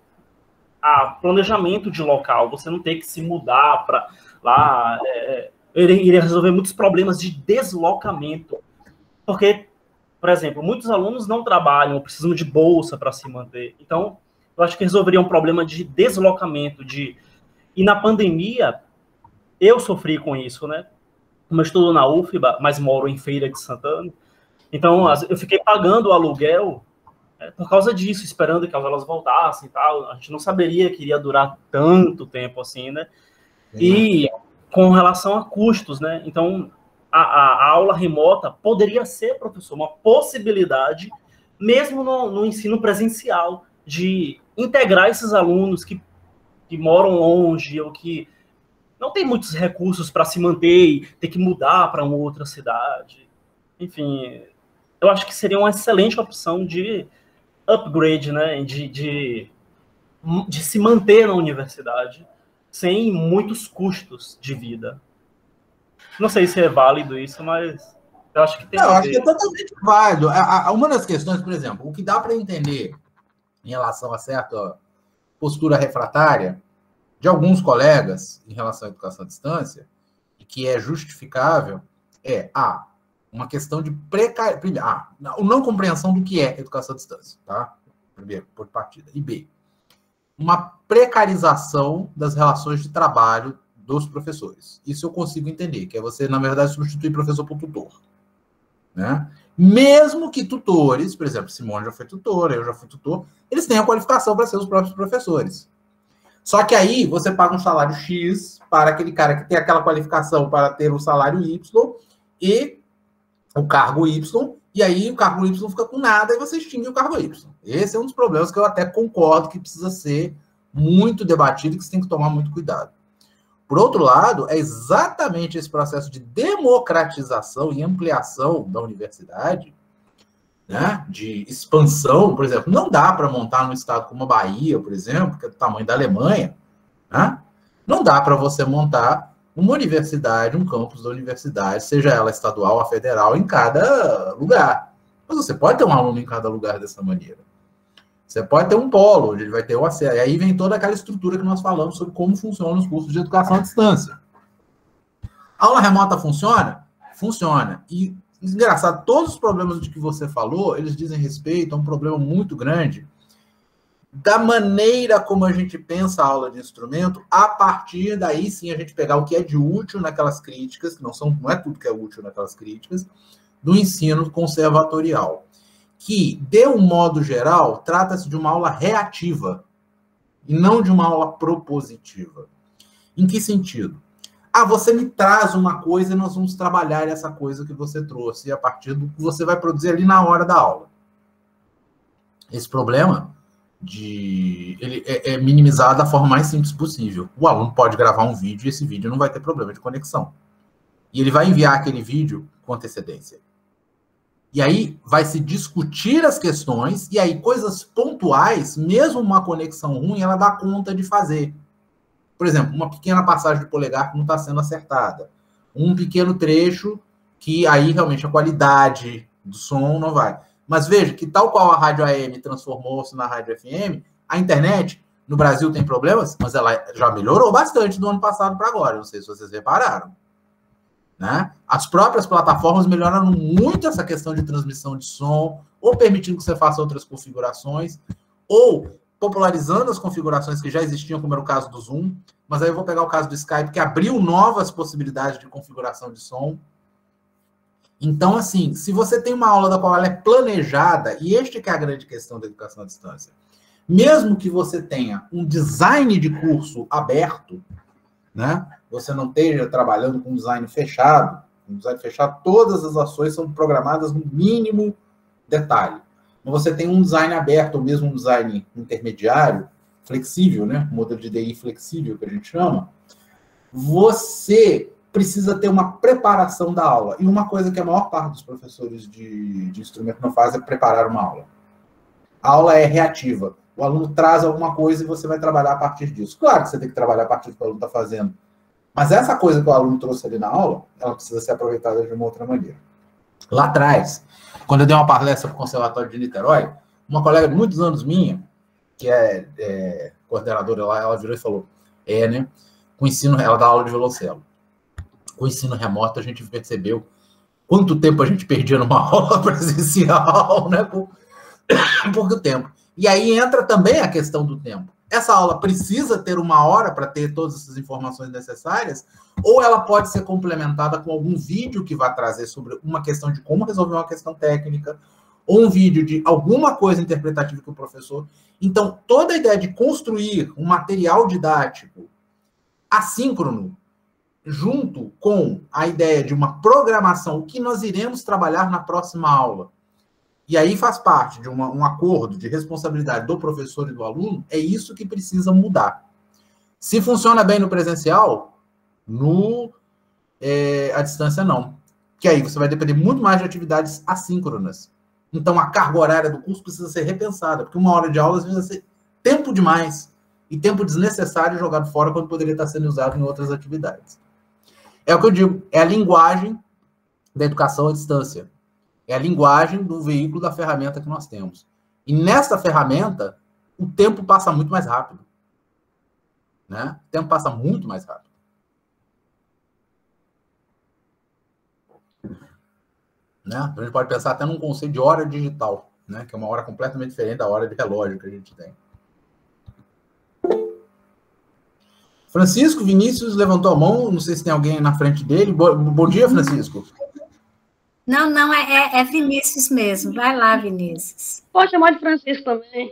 a planejamento de local. Você não ter que se mudar para lá. É, ele iria resolver muitos problemas de deslocamento. Porque, por exemplo, muitos alunos não trabalham, precisam de bolsa para se manter. Então, eu acho que resolveria um problema de deslocamento. De... E na pandemia, eu sofri com isso, né? Como eu estudo na U F B A, mas moro em Feira de Santana, então eu fiquei pagando o aluguel é, por causa disso, esperando que as aulas voltassem e tal. A gente não saberia que iria durar tanto tempo assim, né? E com relação a custos, né? Então, a, a, a aula remota poderia ser, professor, uma possibilidade, mesmo no, no ensino presencial, de integrar esses alunos que, que moram longe ou que não tem muitos recursos para se manter e ter que mudar para uma outra cidade. Enfim, eu acho que seria uma excelente opção de upgrade, né? De, de, de se manter na universidade sem muitos custos de vida. Não sei se é válido isso, mas eu acho que tem. Não, eu acho que é totalmente válido. Uma das questões, por exemplo, o que dá para entender em relação a certa postura refratária de alguns colegas em relação à educação à distância, e que é justificável, é A, uma questão de precariedade, A, não compreensão do que é educação à distância, tá? Primeiro, por partida. E B, uma precarização das relações de trabalho dos professores. Isso eu consigo entender, que é você, na verdade, substituir professor por tutor. Né? Mesmo que tutores, por exemplo, Simone já foi tutora, eu já fui tutor, eles têm a qualificação para ser os próprios professores. Só que aí você paga um salário X para aquele cara que tem aquela qualificação para ter o salário Y e o cargo Y, e aí o cargo Y fica com nada e você extingue o cargo Y. Esse é um dos problemas que eu até concordo que precisa ser muito debatido e que você tem que tomar muito cuidado. Por outro lado, é exatamente esse processo de democratização e ampliação da universidade, né, de expansão, por exemplo, não dá para montar num estado como a Bahia, por exemplo, que é do tamanho da Alemanha, né? Não dá para você montar uma universidade, um campus da universidade, seja ela estadual ou federal, em cada lugar. Mas você pode ter um aluno em cada lugar dessa maneira. Você pode ter um polo, onde ele vai ter o acesso. E aí vem toda aquela estrutura que nós falamos sobre como funcionam os cursos de educação à distância. A aula remota funciona? Funciona. E, engraçado, todos os problemas de que você falou, eles dizem respeito a um problema muito grande da maneira como a gente pensa a aula de instrumento, a partir daí sim a gente pegar o que é de útil naquelas críticas, que não, são, não é tudo que é útil naquelas críticas, do ensino conservatorial. Que, de um modo geral, trata-se de uma aula reativa e não de uma aula propositiva. Em que sentido? Ah, você me traz uma coisa e nós vamos trabalhar essa coisa que você trouxe a partir do que você vai produzir ali na hora da aula. Esse problema de, ele é, é minimizado da forma mais simples possível. O aluno pode gravar um vídeo e esse vídeo não vai ter problema de conexão. E ele vai enviar aquele vídeo com antecedência. E aí vai se discutir as questões, e aí coisas pontuais, mesmo uma conexão ruim, ela dá conta de fazer. Por exemplo, uma pequena passagem de polegar que não está sendo acertada. Um pequeno trecho que aí realmente a qualidade do som não vai. Mas veja que tal qual a rádio A M transformou-se na rádio F M, a internet no Brasil tem problemas, mas ela já melhorou bastante do ano passado para agora. Não sei se vocês repararam. Né? As próprias plataformas melhoraram muito essa questão de transmissão de som, ou permitindo que você faça outras configurações, ou popularizando as configurações que já existiam, como era o caso do Zoom. Mas aí eu vou pegar o caso do Skype, que abriu novas possibilidades de configuração de som. Então, assim, se você tem uma aula da qual ela é planejada, e este que é a grande questão da educação à distância, mesmo que você tenha um design de curso aberto, né? Você não esteja trabalhando com design fechado, com design fechado, todas as ações são programadas no mínimo detalhe. Mas você tem um design aberto, ou mesmo um design intermediário, flexível, né? Modelo de D I flexível, que a gente chama, você precisa ter uma preparação da aula. E uma coisa que a maior parte dos professores de, de instrumento não faz é preparar uma aula. A aula é reativa. O aluno traz alguma coisa e você vai trabalhar a partir disso. Claro que você tem que trabalhar a partir do que o aluno está fazendo. Mas essa coisa que o aluno trouxe ali na aula, ela precisa ser aproveitada de uma outra maneira. Lá atrás, quando eu dei uma palestra para o Conservatório de Niterói, uma colega de muitos anos minha, que é, é coordenadora lá, ela virou e falou, é, né? Com o ensino, ela dá aula de violoncelo. Com o ensino remoto, a gente percebeu quanto tempo a gente perdia numa aula presencial, né? Por, por que tempo. E aí entra também a questão do tempo. Essa aula precisa ter uma hora para ter todas essas informações necessárias, ou ela pode ser complementada com algum vídeo que vai trazer sobre uma questão de como resolver uma questão técnica, ou um vídeo de alguma coisa interpretativa que o professor... Então, toda a ideia de construir um material didático assíncrono, junto com a ideia de uma programação, o que nós iremos trabalhar na próxima aula, e aí faz parte de uma, um acordo de responsabilidade do professor e do aluno, é isso que precisa mudar. Se funciona bem no presencial, no é, à distância não. Que aí você vai depender muito mais de atividades assíncronas. Então a carga horária do curso precisa ser repensada, porque uma hora de aula às vezes vai ser tempo demais e tempo desnecessário jogado fora quando poderia estar sendo usado em outras atividades. É o que eu digo, é a linguagem da educação à distância. É a linguagem do veículo da ferramenta que nós temos. E nessa ferramenta, o tempo passa muito mais rápido. Né? O tempo passa muito mais rápido. Né? A gente pode pensar até num conceito de hora digital, né? Que é uma hora completamente diferente da hora de relógio que a gente tem. Francisco Vinícius levantou a mão, não sei se tem alguém na frente dele. Bo- Bom dia, Francisco. Não, não, é, é- é Vinícius mesmo. Vai lá, Vinícius. Pode chamar de Francisco também.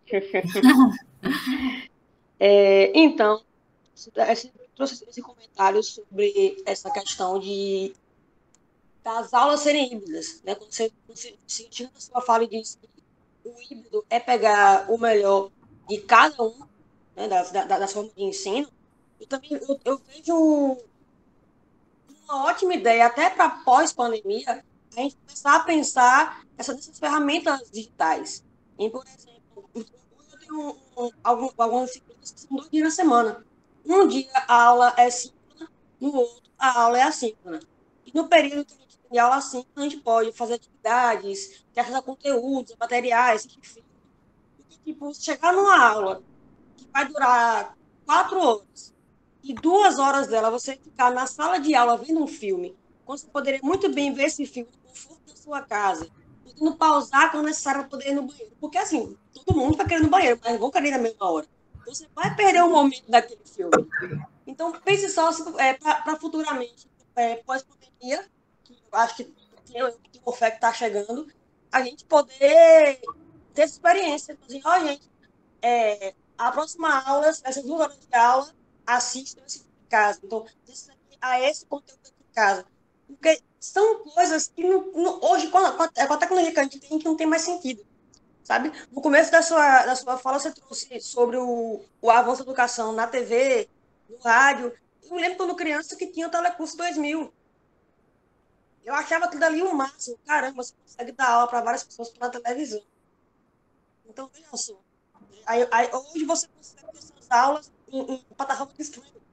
É, então, você trouxe esse comentário sobre essa questão de das aulas serem híbridas, né? Quando você, você, você tira da sua fala e diz que o híbrido é pegar o melhor de cada um, né, das, da- das formas de ensino, eu também eu, eu vejo uma ótima ideia, até para pós-pandemia, a gente começar a pensar essa, nessas ferramentas digitais. Em, por exemplo, eu tenho um, um, algum, algumas disciplinas que são dois dias na semana. Um dia a aula é síncrona, no outro a aula é assíncrona. E no período que a gente tem aula assíncrona, a gente pode fazer atividades, ter acesso a conteúdos, a materiais, enfim. Porque, tipo, chegar numa aula que vai durar quatro horas, e duas horas dela você ficar na sala de aula vendo um filme, quando você poderia muito bem ver esse filme no conforto da sua casa, podendo pausar quando necessário para poder ir no banheiro. Porque, assim, todo mundo vai querer ir no banheiro, mas vão querer ir na mesma hora. Você vai perder o momento daquele filme. Então, pense só é, para futuramente, é, pós-pandemia, que eu acho que tem o fé que está chegando, a gente poder ter essa experiência. Assim, ó, gente, é, a próxima aula, essas duas horas de aula, assistam esse filme em casa. Então, a esse conteúdo aqui em casa. Porque são coisas que não, não, hoje, com a, com a tecnologia que a gente tem, que não tem mais sentido. Sabe? No começo da sua, da sua fala, você trouxe sobre o, o avanço da educação na T V, no rádio. Eu me lembro quando criança que tinha o Telecurso dois mil. Eu achava aquilo dali um máximo. Caramba, você consegue dar aula para várias pessoas pela televisão. Então, veja só. Aí, aí, hoje você consegue ter essas aulas em, em plataforma de streaming.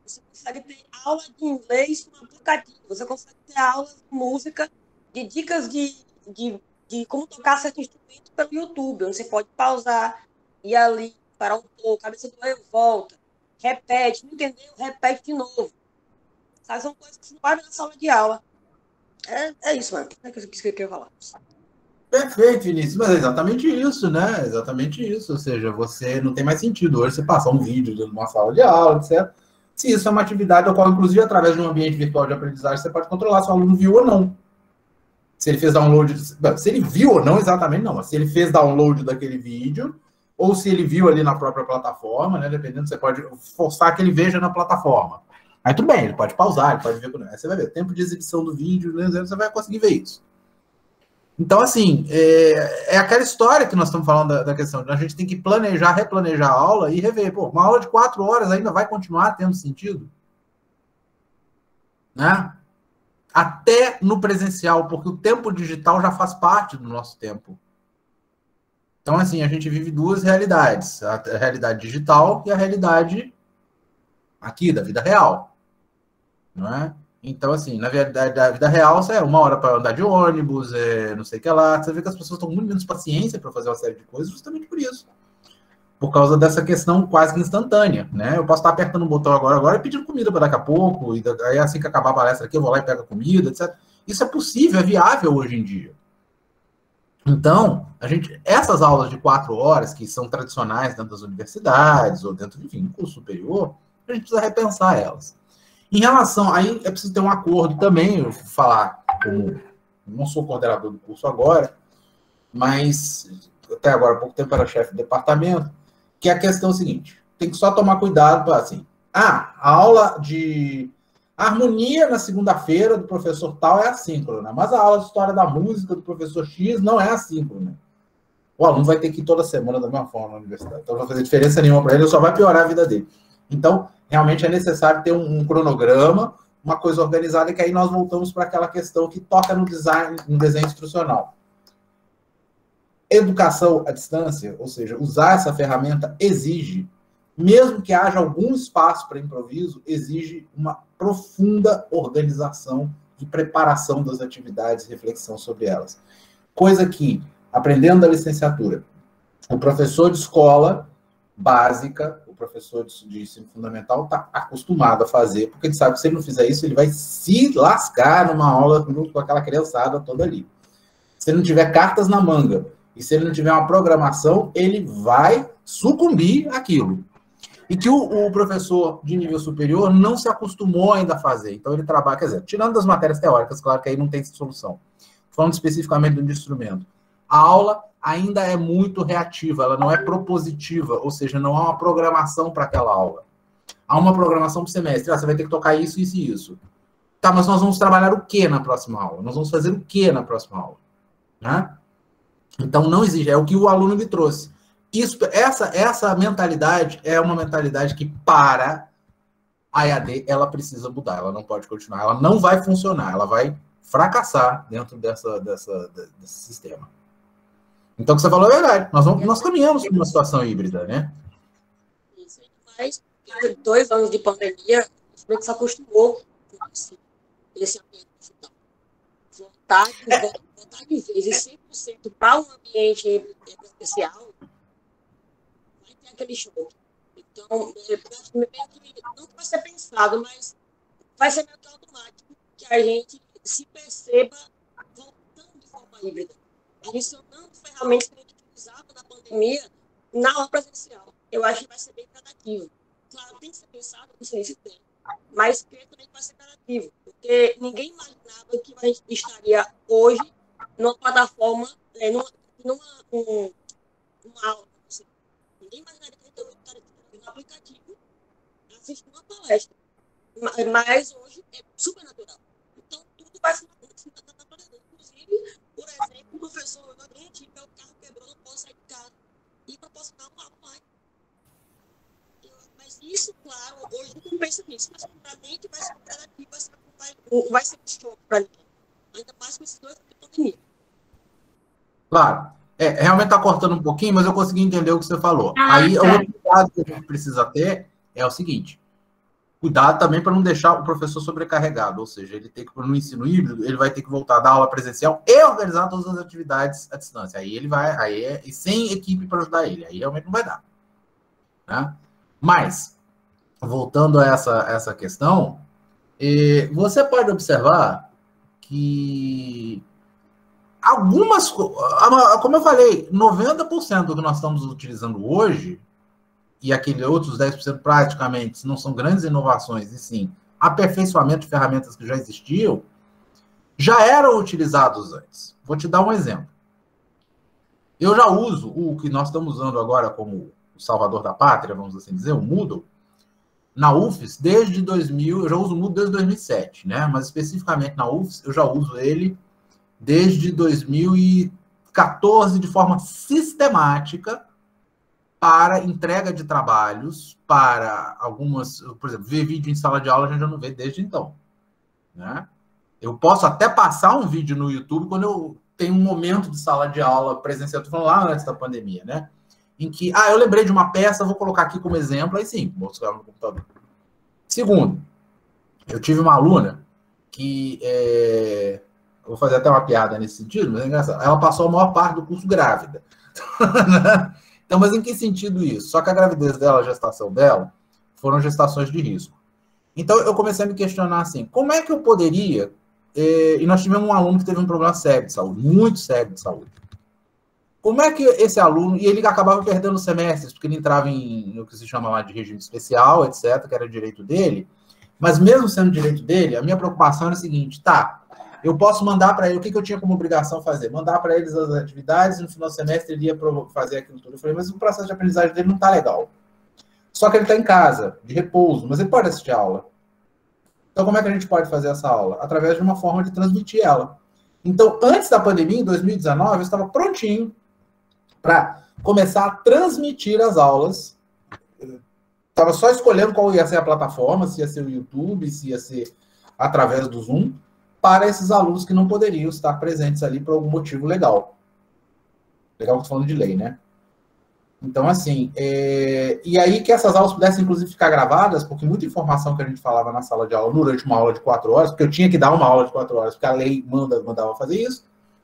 Você consegue ter aula de inglês no aplicativo. Você consegue ter aulas de música, de dicas de, de, de como tocar certo instrumento pelo YouTube. Você pode pausar, ir ali, parar um pouco, cabeça doeu, volta, repete, não entendeu? Repete de novo. Sabe? São coisas que você não vai ver na sala de aula. É, é isso, mano. É isso que eu queria falar. Perfeito, Vinícius, mas é exatamente isso, né? Exatamente isso. Ou seja, você não tem mais sentido hoje você passar um vídeo de uma sala de aula, etcétera. Se isso é uma atividade, a qual, inclusive, através de um ambiente virtual de aprendizagem, você pode controlar se o aluno viu ou não. Se ele fez download, se ele viu ou não, exatamente não, mas se ele fez download daquele vídeo, ou se ele viu ali na própria plataforma, né? Dependendo, você pode forçar que ele veja na plataforma. Aí tudo bem, ele pode pausar, ele pode ver. Aí você vai ver o tempo de exibição do vídeo, né? Você vai conseguir ver isso. Então, assim, é, é aquela história que nós estamos falando da, da questão de a gente tem que planejar, replanejar a aula e rever. Pô, uma aula de quatro horas ainda vai continuar tendo sentido? Né? Até no presencial, porque o tempo digital já faz parte do nosso tempo. Então, assim, a gente vive duas realidades. A realidade digital e a realidade aqui, da vida real. Não é? Então, assim, na verdade, da vida real, é uma hora para andar de ônibus, é, não sei o que lá. Você vê que as pessoas estão muito menos paciência para fazer uma série de coisas justamente por isso. Por causa dessa questão quase que instantânea, né? Eu posso estar apertando um botão agora, agora e pedindo comida para daqui a pouco, e aí assim que acabar a palestra aqui, eu vou lá e pego a comida, etcétera. Isso é possível, é viável hoje em dia. Então, a gente, essas aulas de quatro horas, que são tradicionais dentro das universidades, ou dentro, enfim, do curso superior, a gente precisa repensar elas. Em relação, aí é preciso ter um acordo também, eu vou falar, como não sou coordenador do curso agora, mas até agora há pouco tempo era chefe do departamento, que a questão é a seguinte, tem que só tomar cuidado para assim, ah, a aula de harmonia na segunda-feira do professor tal é assíncrona, mas a aula de história da música do professor X não é assíncrona. O aluno vai ter que ir toda semana da mesma forma na universidade, então não vai fazer diferença nenhuma para ele, só vai piorar a vida dele. Então, realmente é necessário ter um, um cronograma, uma coisa organizada, que aí nós voltamos para aquela questão que toca no design, no desenho instrucional. Educação à distância, ou seja, usar essa ferramenta exige, mesmo que haja algum espaço para improviso, exige uma profunda organização e preparação das atividades e reflexão sobre elas. Coisa que, aprendendo da licenciatura, o professor de escola básica, o professor de ensino fundamental está acostumado a fazer, porque ele sabe que se ele não fizer isso, ele vai se lascar numa aula com aquela criançada toda ali. Se ele não tiver cartas na manga, e se ele não tiver uma programação, ele vai sucumbir àquilo. E que o, o professor de nível superior não se acostumou ainda a fazer. Então, ele trabalha, quer dizer, tirando das matérias teóricas, claro que aí não tem solução. Falando especificamente do instrumento. A aula ainda é muito reativa, ela não é propositiva, ou seja, não há uma programação para aquela aula. Há uma programação para o semestre. Ah, você vai ter que tocar isso, isso e isso. Tá, mas nós vamos trabalhar o que na próxima aula? Nós vamos fazer o que na próxima aula? Né? Então, não existe. É o que o aluno me trouxe. Isso, essa, essa mentalidade é uma mentalidade que, para a E A D, ela precisa mudar. Ela não pode continuar. Ela não vai funcionar. Ela vai fracassar dentro dessa, dessa, desse sistema. Então, o que você falou é verdade. Nós, vamos, nós caminhamos para uma situação híbrida, né? Isso. Mas, dois anos de pandemia, a gente se acostumou com esse, esse ambiente digital. Voltar, voltar de vez e cem por cento para um ambiente especial, vai ter aquele choque. Então, meio que, não vai ser pensado, mas vai ser meio que automático que a gente se perceba voltando de forma híbrida. Adicionando ferramentas que a gente utilizava na pandemia na aula presencial. Eu acho que vai ser bem gradativo. Claro, tem que ser pensado, não sei se tem, mas creio também que vai ser gradativo, porque ninguém imaginava que a gente estaria hoje numa plataforma, é, numa, numa, um, numa aula. Assim. Ninguém imaginaria que a gente estaria no aplicativo assistindo uma palestra. Mas hoje é super natural. Então, tudo vai ser natural. Inclusive, por exemplo, o professor, eu acredito que o carro quebrou, não posso sair de casa e proporcionar uma aula online. Mas isso, claro, hoje não pensa nisso. Mas para a gente vai ser gradativo, vai ser, vai, vai ser um choque para ninguém. Ainda mais com esses dois anos de pandemia. Claro. É, realmente está cortando um pouquinho, mas eu consegui entender o que você falou. Ah, Aí, tá. o outro lado que a gente precisa ter é o seguinte. Cuidado também para não deixar o professor sobrecarregado, ou seja, ele tem que, no ensino híbrido, ele vai ter que voltar a dar aula presencial e organizar todas as atividades à distância. Aí ele vai, aí é, e sem equipe para ajudar ele, aí realmente não vai dar. Né? Mas, voltando a essa, essa questão, eh, você pode observar que algumas, como eu falei, noventa por cento do que nós estamos utilizando hoje, e aqueles outros dez por cento praticamente não são grandes inovações, e sim aperfeiçoamento de ferramentas que já existiam, já eram utilizados antes. Vou te dar um exemplo. Eu já uso o que nós estamos usando agora como o salvador da pátria, vamos assim dizer, o Moodle, na U F E S desde dois mil, eu já uso o Moodle desde dois mil e sete, né? Mas especificamente na U F E S eu já uso ele desde dois mil e quatorze de forma sistemática, para entrega de trabalhos, para algumas, por exemplo, ver vídeo em sala de aula a gente já não vê desde então. Né? Eu posso até passar um vídeo no YouTube quando eu tenho um momento de sala de aula presencial, estou falando lá antes da pandemia, né? Em que, ah, eu lembrei de uma peça, vou colocar aqui como exemplo, aí sim, vou mostrar no computador. Segundo, eu tive uma aluna que, é, vou fazer até uma piada nesse sentido, mas é engraçado, ela passou a maior parte do curso grávida. Então, mas em que sentido isso? Só que a gravidez dela, a gestação dela, foram gestações de risco. Então, eu comecei a me questionar assim, como é que eu poderia... Eh, e nós tivemos um aluno que teve um problema sério de saúde, muito sério de saúde. Como é que esse aluno... E ele acabava perdendo semestres, porque ele entrava em, no que se chama lá de regime especial, etcétera, que era direito dele. Mas mesmo sendo direito dele, a minha preocupação era a seguinte, tá... Eu posso mandar para ele, o que, que eu tinha como obrigação fazer? Mandar para eles as atividades, e no final do semestre ele ia fazer aquilo tudo. Eu falei, mas o processo de aprendizagem dele não está legal. Só que ele está em casa, de repouso, mas ele pode assistir a aula. Então, como é que a gente pode fazer essa aula? Através de uma forma de transmitir ela. Então, antes da pandemia, em dois mil e dezenove, eu estava prontinho para começar a transmitir as aulas. Estava só escolhendo qual ia ser a plataforma, se ia ser o YouTube, se ia ser através do Zoom, para esses alunos que não poderiam estar presentes ali por algum motivo legal. Legal que eu estou falando de lei, né? Então, assim, é... e aí que essas aulas pudessem, inclusive, ficar gravadas, porque muita informação que a gente falava na sala de aula durante uma aula de quatro horas, porque eu tinha que dar uma aula de quatro horas, porque a lei manda, mandava fazer isso,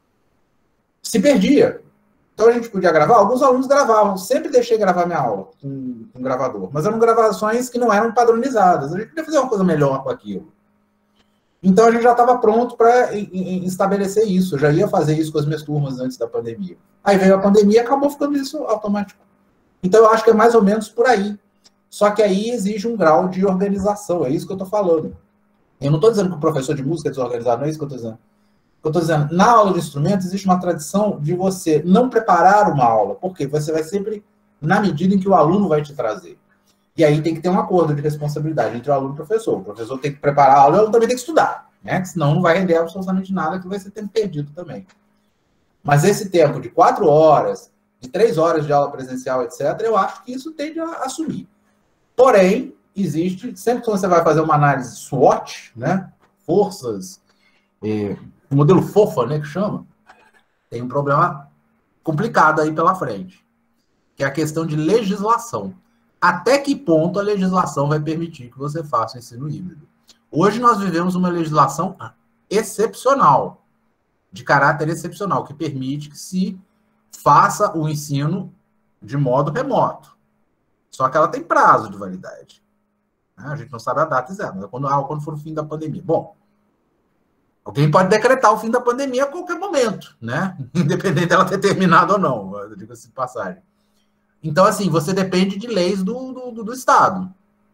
se perdia. Então, a gente podia gravar, alguns alunos gravavam, sempre deixei gravar minha aula com, com gravador, mas eram gravações que não eram padronizadas, a gente podia fazer uma coisa melhor com aquilo. Então, a gente já estava pronto para estabelecer isso. Eu já ia fazer isso com as minhas turmas antes da pandemia. Aí veio a pandemia e acabou ficando isso automático. Então, eu acho que é mais ou menos por aí. Só que aí exige um grau de organização. É isso que eu estou falando. Eu não estou dizendo que o professor de música é desorganizado, não é isso que eu estou dizendo. Eu estou dizendo, na aula de instrumento, existe uma tradição de você não preparar uma aula. Por quê? Você vai sempre na medida em que o aluno vai te trazer. E aí tem que ter um acordo de responsabilidade entre o aluno e o professor. O professor tem que preparar a aula e o aluno também tem que estudar, né? Senão não vai render absolutamente nada, que vai ser tempo perdido também. Mas esse tempo de quatro horas, de três horas de aula presencial, etcétera, eu acho que isso tende a assumir. Porém, existe, sempre que você vai fazer uma análise SWOT, né? Forças, eh, o modelo FOFA, né, que chama, tem um problema complicado aí pela frente, que é a questão de legislação. Até que ponto a legislação vai permitir que você faça o ensino híbrido? Hoje nós vivemos uma legislação excepcional, de caráter excepcional, que permite que se faça o ensino de modo remoto. Só que ela tem prazo de validade. A gente não sabe a data exata, mas quando, ah, quando for o fim da pandemia. Bom, alguém pode decretar o fim da pandemia a qualquer momento, né? Independente dela ter terminado ou não, diga-se de passagem. Então, assim, você depende de leis do, do, do Estado.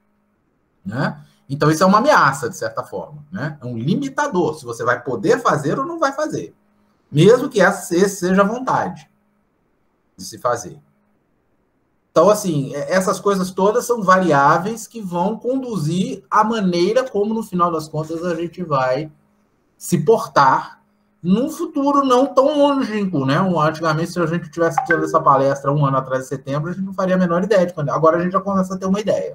Né? Então, isso é uma ameaça, de certa forma. Né? É um limitador, se você vai poder fazer ou não vai fazer. Mesmo que esse seja a vontade de se fazer. Então, assim, essas coisas todas são variáveis que vão conduzir a maneira como, no final das contas, a gente vai se portar num futuro não tão longínquo, né? Antigamente, se a gente tivesse tido essa palestra um ano atrás de setembro, a gente não faria a menor ideia de quando. Agora a gente já começa a ter uma ideia.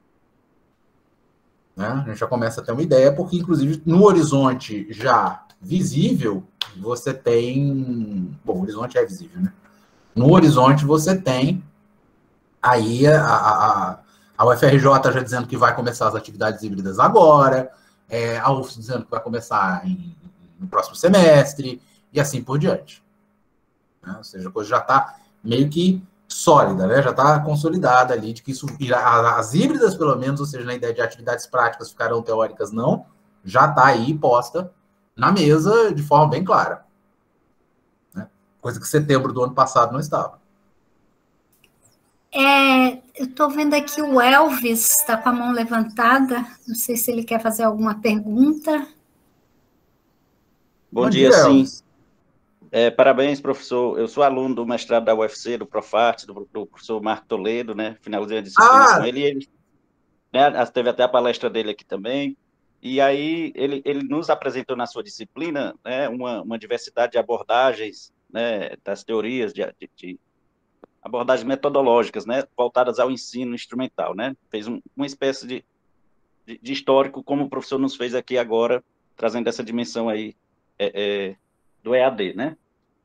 Né? A gente já começa a ter uma ideia, porque, inclusive, no horizonte já visível, você tem... Bom, o horizonte é visível, né? No horizonte você tem aí a, a, A U F R J já dizendo que vai começar as atividades híbridas agora, é, a U F S dizendo que vai começar em, no próximo semestre, e assim por diante. Né? Ou seja, a coisa já está meio que sólida, né? Já está consolidada ali, de que isso irá, as híbridas, pelo menos, ou seja, na ideia de atividades práticas ficarão teóricas, não, já está aí posta na mesa de forma bem clara. Né? Coisa que setembro do ano passado não estava. É, eu estou vendo aqui o Elvis está com a mão levantada. Não sei se ele quer fazer alguma pergunta. Bom, Bom dia, dia sim. É, parabéns, professor. Eu sou aluno do mestrado da U F C, do Profart, do, do professor Marco Toledo, né? Finalizei a disciplina ah. com ele. E ele né, teve até a palestra dele aqui também. E aí ele, ele nos apresentou na sua disciplina, né, uma, uma diversidade de abordagens, né, das teorias de, de, de abordagens metodológicas, né, voltadas ao ensino instrumental, né? Fez um, uma espécie de, de, de histórico, como o professor nos fez aqui agora, trazendo essa dimensão aí é, é, do E A D, né?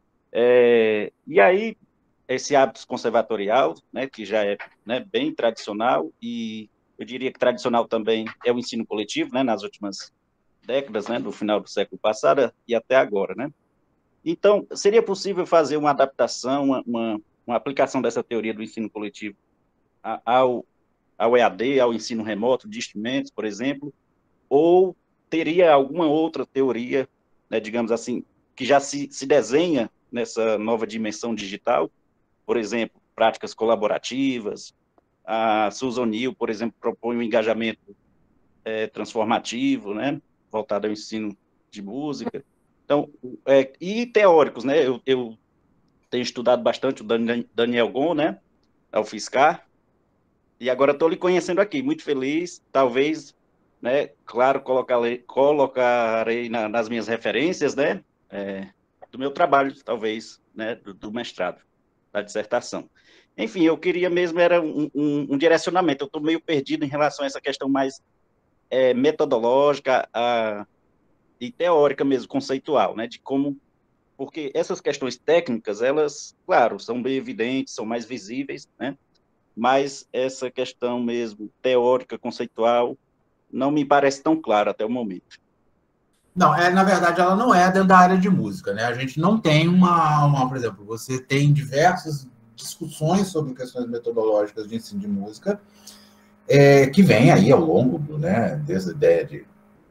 É, e aí, esse hábito conservatorial, né, que já é né, bem tradicional, e eu diria que tradicional também é o ensino coletivo, né, nas últimas décadas, né, do final do século passado e até agora, né? Então, seria possível fazer uma adaptação, uma, uma, uma aplicação dessa teoria do ensino coletivo ao, ao E A D, ao ensino remoto de instrumentos, por exemplo, ou teria alguma outra teoria, né, digamos assim, que já se, se desenha nessa nova dimensão digital, por exemplo, práticas colaborativas. A Susan Neal, por exemplo, propõe um engajamento é, transformativo, né, voltado ao ensino de música. Então, é, e teóricos, né, eu, eu tenho estudado bastante o Daniel Gon, né, da U F S C ar, e agora estou lhe conhecendo aqui, muito feliz, talvez, né, claro, colocarei, colocarei na, nas minhas referências, né, é, do meu trabalho, talvez, né, do, do mestrado, da dissertação. Enfim, eu queria mesmo, era um, um, um direcionamento, eu estou meio perdido em relação a essa questão mais é, metodológica a, e teórica mesmo, conceitual, né, de como, porque essas questões técnicas, elas, claro, são bem evidentes, são mais visíveis, né, mas essa questão mesmo teórica, conceitual, não me parece tão clara até o momento. Não, é, na verdade, ela não é dentro da área de música, né? A gente não tem uma, uma por exemplo, você tem diversas discussões sobre questões metodológicas de ensino de música é, que vem aí ao longo do, né, desde a ideia de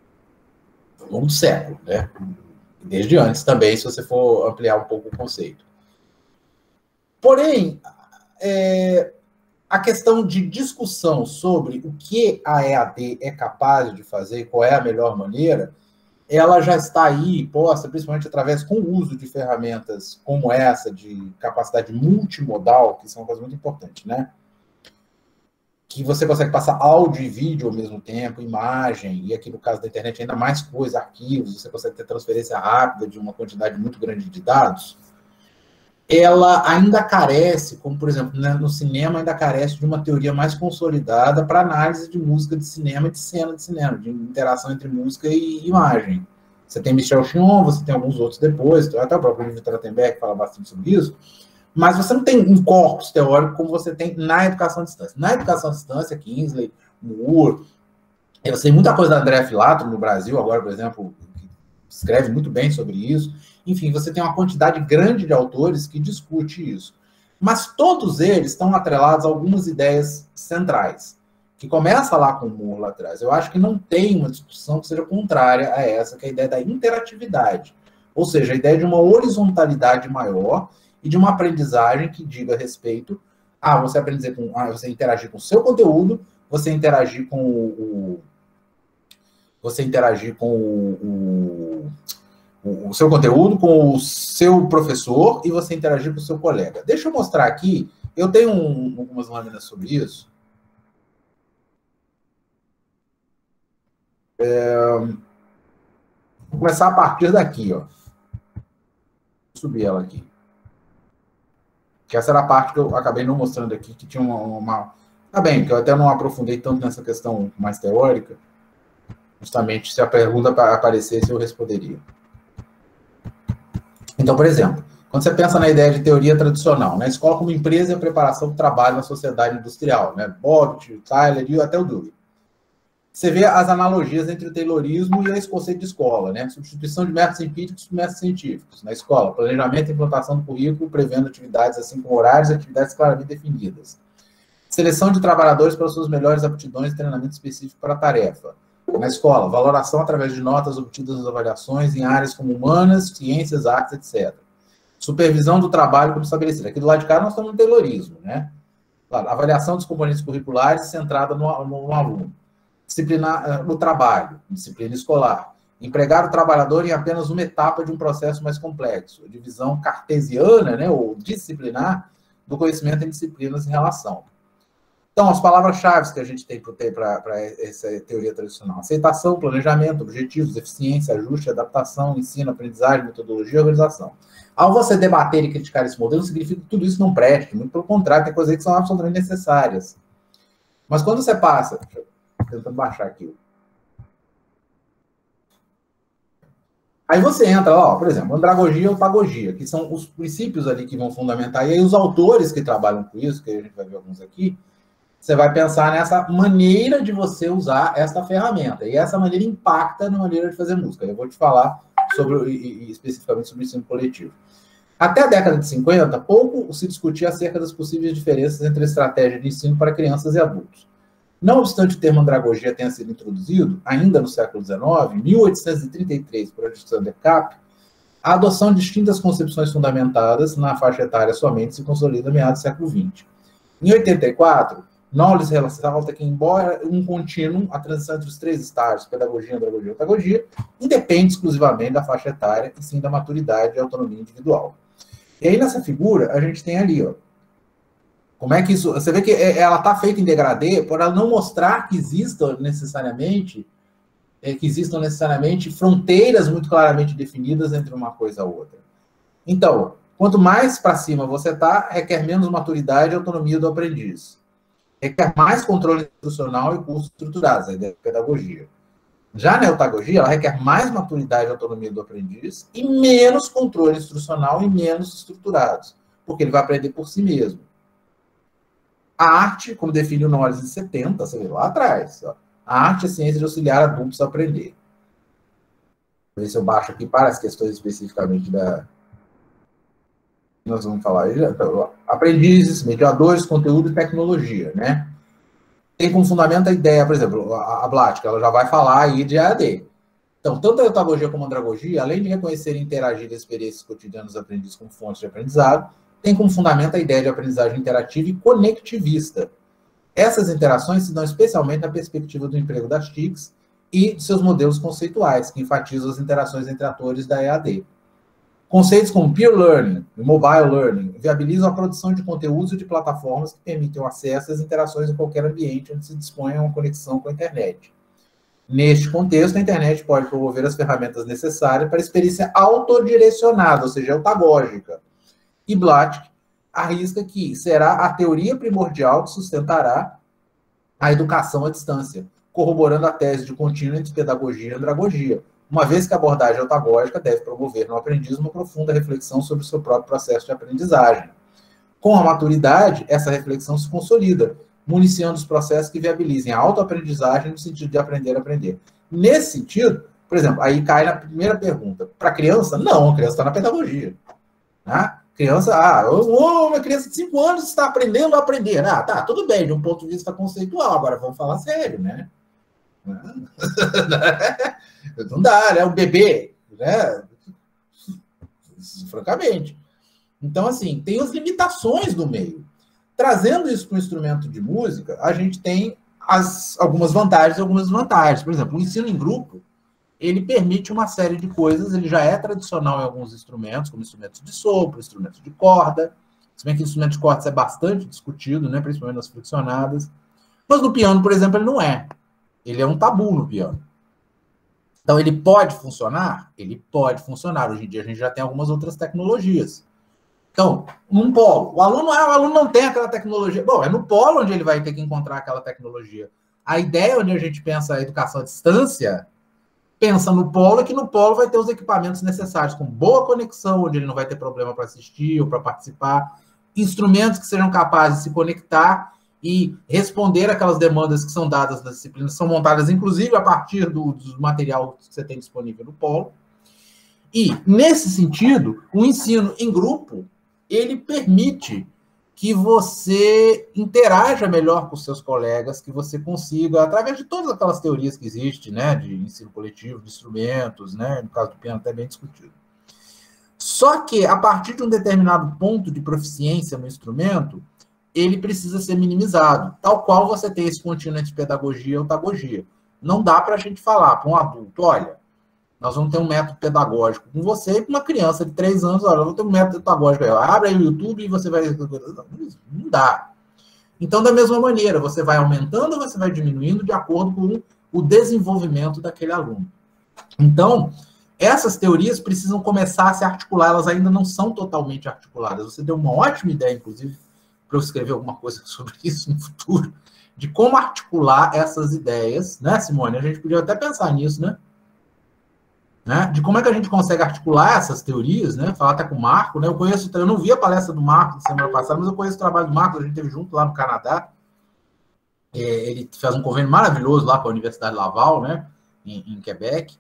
ao longo do século, né? Desde antes também, se você for ampliar um pouco o conceito. Porém, é, a questão de discussão sobre o que a E A D é capaz de fazer, qual é a melhor maneira, ela já está aí posta, principalmente através com o uso de ferramentas como essa, de capacidade multimodal, que são uma coisa muito importante, né? Que você consegue passar áudio e vídeo ao mesmo tempo, imagem, e aqui no caso da internet ainda mais coisa, arquivos, você consegue ter transferência rápida de uma quantidade muito grande de dados. Ela ainda carece, como por exemplo, né, no cinema, ainda carece de uma teoria mais consolidada para análise de música de cinema e de cena de cinema, de interação entre música e imagem. Você tem Michel Chion, você tem alguns outros depois, até o próprio livro Trachtenberg fala bastante sobre isso, mas você não tem um corpus teórico como você tem na educação à distância. Na educação à distância, Kingsley, Moore, eu sei muita coisa da André Filato no Brasil, agora, por exemplo, que escreve muito bem sobre isso. Enfim, você tem uma quantidade grande de autores que discute isso. Mas todos eles estão atrelados a algumas ideias centrais, que começa lá com o Moore lá atrás. Eu acho que não tem uma discussão que seja contrária a essa, que é a ideia da interatividade. Ou seja, a ideia de uma horizontalidade maior e de uma aprendizagem que diga respeito a você aprender com, a você interagir com o seu conteúdo, você interagir com o, o você interagir com o, o, o seu conteúdo, com o seu professor, e você interagir com o seu colega. Deixa eu mostrar aqui, eu tenho um, algumas lâminas sobre isso. É, vou começar a partir daqui, ó. Vou subir ela aqui. Que essa era a parte que eu acabei não mostrando aqui, que tinha uma... uma... Tá bem, que eu até não aprofundei tanto nessa questão mais teórica, justamente se a pergunta aparecesse, eu responderia. Então, por exemplo, Quando você pensa na ideia de teoria tradicional, na escola como empresa e a preparação do trabalho na sociedade industrial, né? Bobbitt, Tyler e até o Dewey. Você vê as analogias entre o Taylorismo e esse conceito de escola, né? Substituição de métodos empíricos por métodos científicos. Na escola, planejamento e implantação do currículo, prevendo atividades assim como horários e atividades claramente definidas. Seleção de trabalhadores para suas melhores aptidões e treinamento específico para a tarefa. Na escola, valoração através de notas obtidas nas avaliações em áreas como humanas, ciências, artes, etcétera. Supervisão do trabalho como estabelecido. Aqui do lado de cá nós estamos no Taylorismo, né? Claro, avaliação dos componentes curriculares centrada no, no, no aluno. Disciplinar no trabalho, disciplina escolar. Empregar o trabalhador em apenas uma etapa de um processo mais complexo. Divisão cartesiana, né, ou disciplinar, do conhecimento em disciplinas em relação. Então, as palavras-chave que a gente tem para essa teoria tradicional. Aceitação, planejamento, objetivos, eficiência, ajuste, adaptação, ensino, aprendizagem, metodologia e organização. Ao você debater e criticar esse modelo, significa que tudo isso não preste. Muito pelo contrário, tem coisas que são absolutamente necessárias. Mas quando você passa... Tentando baixar aqui. Aí você entra, ó, por exemplo, andragogia e otagogia, que são os princípios ali que vão fundamentar. E aí os autores que trabalham com isso, que a gente vai ver alguns aqui, você vai pensar nessa maneira de você usar essa ferramenta. E essa maneira impacta na maneira de fazer música. Eu vou te falar sobre, e, e especificamente sobre o ensino coletivo. Até a década de cinquenta, pouco se discutia acerca das possíveis diferenças entre a estratégia de ensino para crianças e adultos. Não obstante o termo andragogia tenha sido introduzido, ainda no século dezenove, em mil oitocentos e trinta e três, por Alexander Kapp, a adoção de distintas concepções fundamentadas na faixa etária somente se consolida a meados do século vinte. Em oitenta e quatro, Knowles ressalta que, embora um contínuo, a transição entre os três estágios, pedagogia, andragogia e otagogia, independe exclusivamente da faixa etária e sim da maturidade e autonomia individual. E aí, nessa figura, a gente tem ali, ó, como é que isso... Você vê que ela está feita em degradê por ela não mostrar que existam necessariamente, que existam necessariamente fronteiras muito claramente definidas entre uma coisa e outra. Então, quanto mais para cima você está, requer menos maturidade e autonomia do aprendiz. Requer mais controle institucional e cursos estruturados, a ideia de pedagogia. Já na otagogia, ela requer mais maturidade e autonomia do aprendiz e menos controle instrucional e menos estruturados, porque ele vai aprender por si mesmo. A arte, como define o Knowles em setenta, você vê lá atrás, ó, a arte é a ciência de auxiliar adultos a aprender. Vou ver se eu baixo aqui para as questões especificamente da... Nós vamos falar aí, aprendizes, mediadores, conteúdo e tecnologia, né? Tem como fundamento a ideia, por exemplo, a, a Blatt, que ela já vai falar aí de A D. Então, tanto a otagogia como a andragogia, além de reconhecer e interagir as experiências cotidianas dos aprendizes como fontes de aprendizado, tem como fundamento a ideia de aprendizagem interativa e conectivista. Essas interações se dão especialmente na perspectiva do emprego das T I Cs e de seus modelos conceituais, que enfatizam as interações entre atores da E A D. Conceitos como peer learning e mobile learning viabilizam a produção de conteúdos e de plataformas que permitem o acesso às interações em qualquer ambiente onde se dispõe uma conexão com a internet. Neste contexto, a internet pode promover as ferramentas necessárias para a experiência autodirecionada, ou seja, autagógica. E Blatt arrisca que será a teoria primordial que sustentará a educação à distância, corroborando a tese de contínuo entre pedagogia e andragogia, uma vez que a abordagem autagógica deve promover no aprendiz uma profunda reflexão sobre o seu próprio processo de aprendizagem. Com a maturidade, essa reflexão se consolida, municiando os processos que viabilizem a autoaprendizagem no sentido de aprender a aprender. Nesse sentido, por exemplo, aí cai na primeira pergunta. Para a criança? Não, a criança está na pedagogia. Né? Criança, ah, oh, uma criança de cinco anos está aprendendo a aprender. Ah, tá, tudo bem, de um ponto de vista conceitual, agora vamos falar sério, né? Não dá, né? Um bebê, né? Francamente. Então, assim, tem as limitações do meio. Trazendo isso para o instrumento de música, a gente tem as, algumas vantagens e algumas desvantagens. Por exemplo, o ensino em grupo, ele permite uma série de coisas, ele já é tradicional em alguns instrumentos, como instrumentos de sopro, instrumentos de corda, se bem que instrumento de corda é bastante discutido, né, principalmente nas friccionadas. Mas no piano, por exemplo, ele não é. Ele é um tabu no piano. Então, ele pode funcionar? Ele pode funcionar. Hoje em dia, a gente já tem algumas outras tecnologias. Então, num polo, o aluno, ah, o aluno não tem aquela tecnologia. Bom, é no polo onde ele vai ter que encontrar aquela tecnologia. A ideia onde a gente pensa a educação à distância pensa no polo, e que no polo vai ter os equipamentos necessários, com boa conexão, onde ele não vai ter problema para assistir ou para participar, instrumentos que sejam capazes de se conectar e responder aquelas demandas que são dadas das disciplinas, são montadas, inclusive, a partir do, do material que você tem disponível no polo. E, nesse sentido, o ensino em grupo, ele permite que você interaja melhor com os seus colegas, que você consiga, através de todas aquelas teorias que existem, né, de ensino coletivo, de instrumentos, né, no caso do piano até bem discutido. Só que, a partir de um determinado ponto de proficiência no instrumento, ele precisa ser minimizado, tal qual você tem esse contínuo entre pedagogia e otagogia. Não dá para a gente falar para um adulto, olha, nós vamos ter um método pedagógico com você e com uma criança de três anos, olha, vamos ter um método pedagógico aí, abre aí o YouTube e você vai... Não dá. Então, da mesma maneira, você vai aumentando ou você vai diminuindo de acordo com o desenvolvimento daquele aluno. Então, essas teorias precisam começar a se articular, elas ainda não são totalmente articuladas. Você deu uma ótima ideia, inclusive, para eu escrever alguma coisa sobre isso no futuro, de como articular essas ideias, né, Simone? A gente podia até pensar nisso, né? Né? De como é que a gente consegue articular essas teorias, né? Falar até com o Marco, né? Eu conheço, eu não vi a palestra do Marco semana passada, mas eu conheço o trabalho do Marco, a gente teve junto lá no Canadá. É, ele fez um convênio maravilhoso lá com a Universidade Laval, né? Em, em Quebec.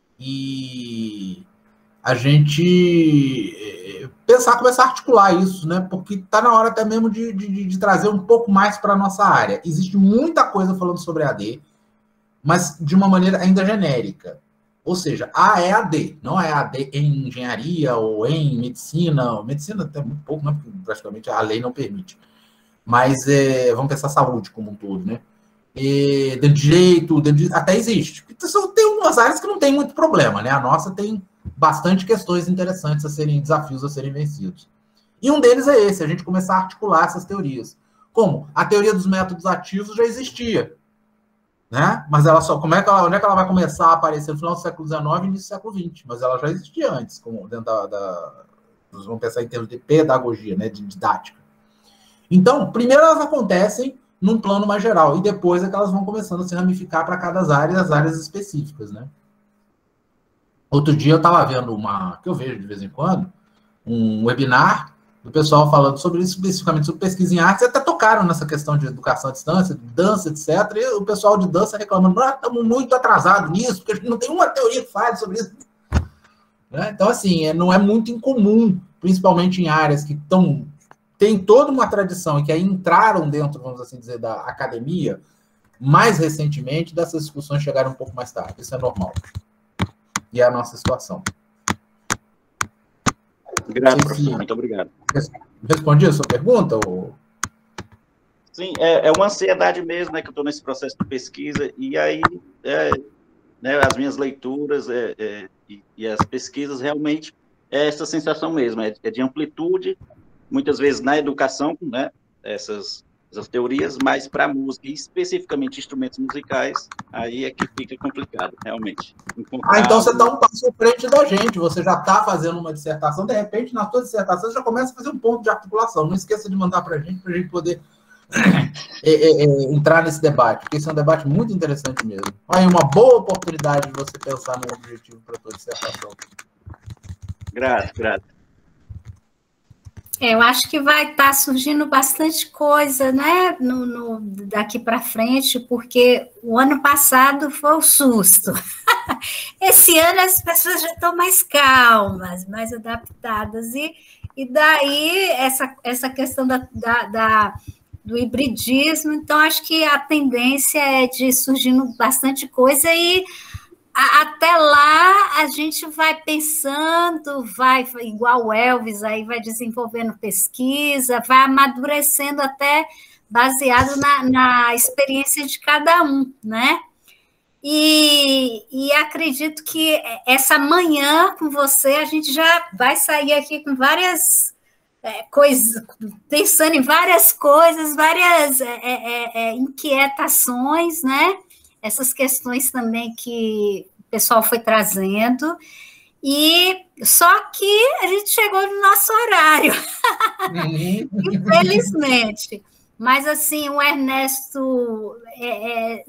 E a gente pensar, começar a articular isso, né? Porque está na hora até mesmo de, de, de trazer um pouco mais para a nossa área. Existe muita coisa falando sobre A D, mas de uma maneira ainda genérica. Ou seja, A é A D, não é A D em engenharia ou em medicina. Medicina até muito pouco, né? Porque praticamente a lei não permite. Mas é, vamos pensar saúde como um todo, né? E, dentro de direito, dentro de, até existe. Então, tem umas áreas que não tem muito problema, né? A nossa tem bastante questões interessantes a serem, desafios a serem vencidos. E um deles é esse, a gente começar a articular essas teorias. Como? A teoria dos métodos ativos já existia. Né? Mas ela só, como é que ela, onde é que ela vai começar a aparecer no final do século dezenove e início do século vinte? Mas ela já existia antes, como dentro da, da vamos pensar em termos de pedagogia, né, de didática. Então, primeiro elas acontecem num plano mais geral, e depois é que elas vão começando a se ramificar para cada área, as áreas específicas, né? Outro dia eu estava vendo uma, que eu vejo de vez em quando, um webinar do pessoal falando sobre isso, especificamente sobre pesquisa em artes, até tocaram nessa questão de educação à distância, dança, etcétera, e o pessoal de dança reclamando, ah, estamos muito atrasados nisso, porque a gente não tem uma teoria que fale sobre isso. Né? Então, assim, é, não é muito incomum, principalmente em áreas que estão, tem toda uma tradição e que aí entraram dentro, vamos assim dizer, da academia, mais recentemente, dessas discussões chegaram um pouco mais tarde. Isso é normal. E é a nossa situação. Obrigado, professor. Muito obrigado. Respondi a sua pergunta? Ou... Sim, é, é uma ansiedade mesmo, né, que eu estou nesse processo de pesquisa, e aí é, né, as minhas leituras é, é, e, e as pesquisas realmente é essa sensação mesmo, é, é de amplitude, muitas vezes na educação, né, essas, essas teorias, mas para a música, e especificamente instrumentos musicais, aí é que fica complicado, realmente. Ah, então você está um passo à frente da gente, você já está fazendo uma dissertação, de repente, na sua dissertação, você já começa a fazer um ponto de articulação. Não esqueça de mandar para a gente, para a gente poder é, é, é, entrar nesse debate, porque esse é um debate muito interessante mesmo. Aí uma boa oportunidade de você pensar no objetivo para a sua dissertação. Grato, grato. É, eu acho que vai estar tá surgindo bastante coisa, né, no, no, daqui para frente, porque o ano passado foi o susto. Esse ano as pessoas já estão mais calmas, mais adaptadas, e, e daí essa, essa questão da, da, da, do hibridismo, então acho que a tendência é de surgindo bastante coisa e até lá a gente vai pensando, vai igual o Elvis, aí vai desenvolvendo pesquisa, vai amadurecendo até baseado na, na experiência de cada um, né? E, e acredito que essa manhã com você a gente já vai sair aqui com várias é, coisas, pensando em várias coisas, várias é, é, é, inquietações, né? Essas questões também que o pessoal foi trazendo, e só que a gente chegou no nosso horário, uhum. Infelizmente. Mas, assim, o Ernesto é, é,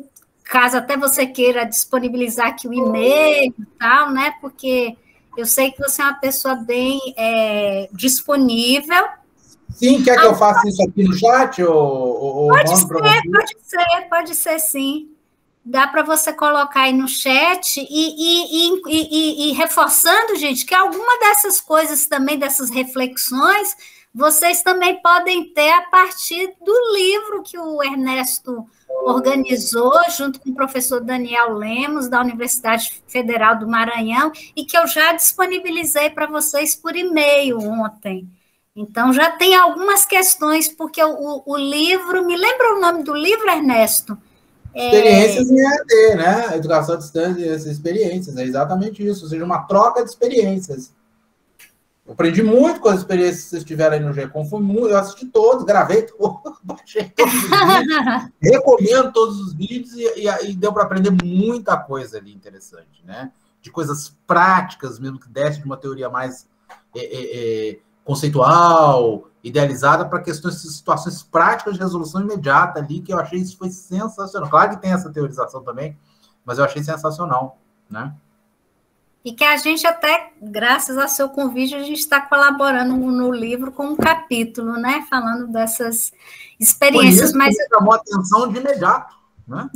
caso até você queira disponibilizar aqui o e-mail e tal, né? Porque eu sei que você é uma pessoa bem é, disponível. Sim, quer que eu faça isso aqui no chat? Ou, ou pode mando ser, você? pode ser, pode ser sim. Dá para você colocar aí no chat e, e, e, e, e reforçando, gente, que alguma dessas coisas também, dessas reflexões, vocês também podem ter a partir do livro que o Ernesto organizou, junto com o professor Daniel Lemos, da Universidade Federal do Maranhão, e que eu já disponibilizei para vocês por e-mail ontem. Então, já tem algumas questões, porque o, o livro... Me lembra o nome do livro, Ernesto? Experiências é... em E A D, né? Educação à distância, essas experiências, é exatamente isso, ou seja, uma troca de experiências. Eu aprendi muito com as experiências que vocês tiveram aí no G E C O M, foi muito, eu assisti todos, gravei todos, baixei todos os vídeos, recomendo todos os vídeos e, e, e deu para aprender muita coisa ali interessante, né? De coisas práticas, mesmo que desce de uma teoria mais é, é, é, conceitual, idealizada para questões, situações práticas de resolução imediata ali, que eu achei isso foi sensacional. Claro que tem essa teorização também, mas eu achei sensacional, né? E que a gente até, graças ao seu convite, a gente está colaborando no livro com um capítulo, né? Falando dessas experiências. Por isso mas que chamou a atenção de imediato, né?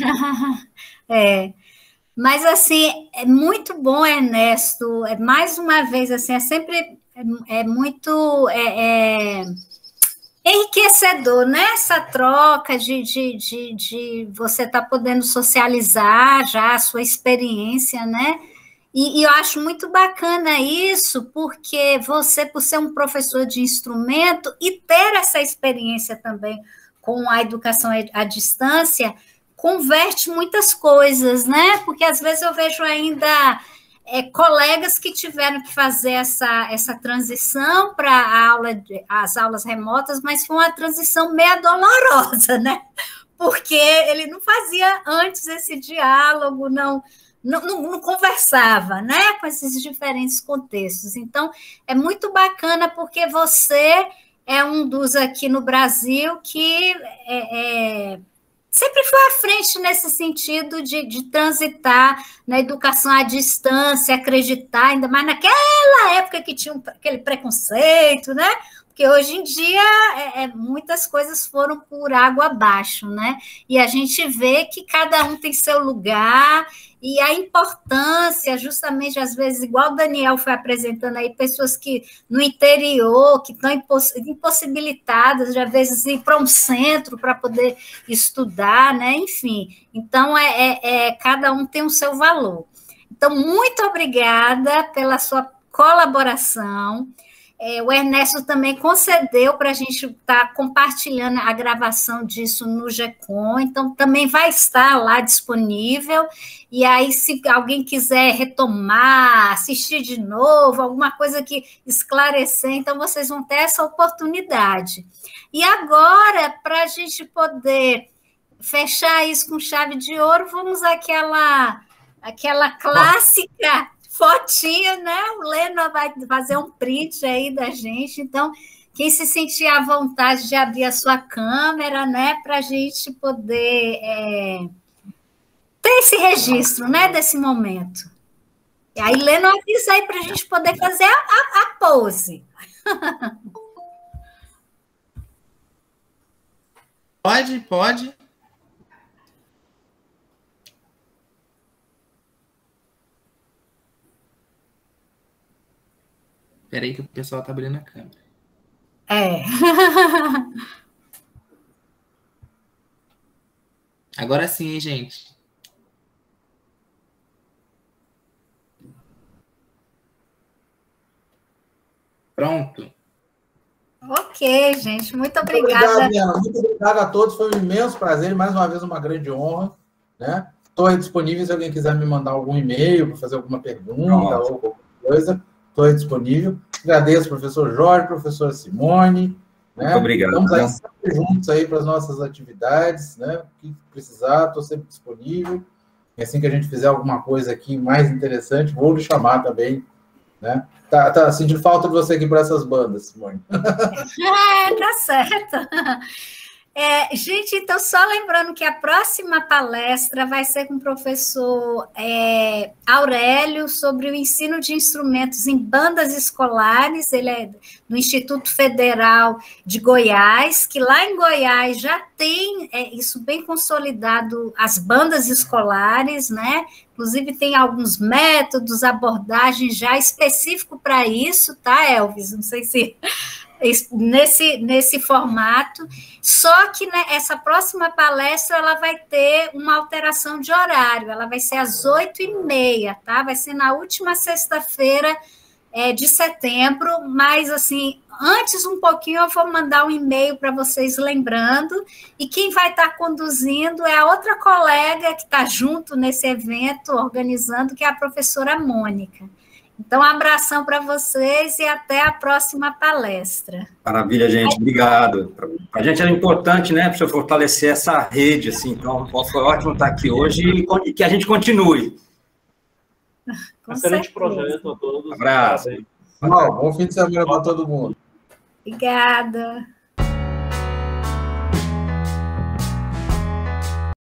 É. Mas, assim, é muito bom, Ernesto. É, mais uma vez, assim, é sempre é, é muito é, é, enriquecedor, né? Essa troca de, de, de, de você estar tá podendo socializar já a sua experiência, né? E, e eu acho muito bacana isso, porque você, por ser um professor de instrumento e ter essa experiência também com a educação à distância, converte muitas coisas, né? Porque às vezes eu vejo ainda é, colegas que tiveram que fazer essa, essa transição para aula, as aulas remotas, mas foi uma transição meio dolorosa, né? Porque ele não fazia antes esse diálogo, não... Não, não, não conversava, né, com esses diferentes contextos. Então, é muito bacana porque você é um dos aqui no Brasil que é, é, sempre foi à frente nesse sentido de, de transitar na educação à distância, acreditar, ainda mais naquela época que tinha um, aquele preconceito, né? Porque hoje em dia é, é, muitas coisas foram por água abaixo, né? E a gente vê que cada um tem seu lugar e a importância, justamente, às vezes, igual o Daniel foi apresentando aí, pessoas que no interior, que estão imposs impossibilitadas, de, às vezes, ir para um centro para poder estudar, né? Enfim, então, é, é, é, cada um tem o seu valor. Então, muito obrigada pela sua colaboração. É, o Ernesto também concedeu para a gente estar tá compartilhando a gravação disso no G E C O M, então também vai estar lá disponível, e aí se alguém quiser retomar, assistir de novo, alguma coisa que esclarecer, então vocês vão ter essa oportunidade. E agora, para a gente poder fechar isso com chave de ouro, vamos àquela, àquela clássica... fotinha, né? O Leno vai fazer um print aí da gente, então, quem se sentir à vontade de abrir a sua câmera, né, para a gente poder é, ter esse registro, né, desse momento. E aí, Leno, avisa aí para a gente poder fazer a, a, a pose. Pode, pode. Espera aí que o pessoal está abrindo a câmera. É. Agora sim, hein, gente? Pronto. Ok, gente. Muito obrigada. Muito obrigado, Diana. Muito obrigado a todos. Foi um imenso prazer. Mais uma vez, uma grande honra. Né? Estou disponível se alguém quiser me mandar algum e-mail para fazer alguma pergunta Pronto. ou qualquer coisa. Estou disponível. Agradeço, professor Jorge, professora Simone. Né? Muito obrigado. Estamos aí sempre juntos aí para as nossas atividades, né? O que precisar, estou sempre disponível. E assim que a gente fizer alguma coisa aqui mais interessante, vou lhe chamar também, né? Tá, tá sentindo falta de você aqui para essas bandas, Simone. É, tá certo. É, gente, então, só lembrando que a próxima palestra vai ser com o professor é, Aurélio sobre o ensino de instrumentos em bandas escolares. Ele é do Instituto Federal de Goiás, que lá em Goiás já tem é, isso bem consolidado, as bandas escolares, né? Inclusive tem alguns métodos, abordagens já específicos para isso, tá, Elvis? Não sei se... Nesse, nesse formato, só que né, essa próxima palestra ela vai ter uma alteração de horário, ela vai ser às oito e meia, tá? Vai ser na última sexta-feira é, de setembro, mas assim, antes um pouquinho eu vou mandar um e-mail para vocês lembrando, e quem vai estar conduzindo é a outra colega que está junto nesse evento, organizando, que é a professora Mônica. Então, um abração para vocês e até a próxima palestra. Maravilha, gente. Obrigado. Para a gente era importante, né, para fortalecer essa rede, assim. Então, foi ótimo estar aqui hoje e que a gente continue. Com Excelente certeza. Projeto a todos. Um abraço. Bom, bom fim de semana para todo mundo. Obrigada.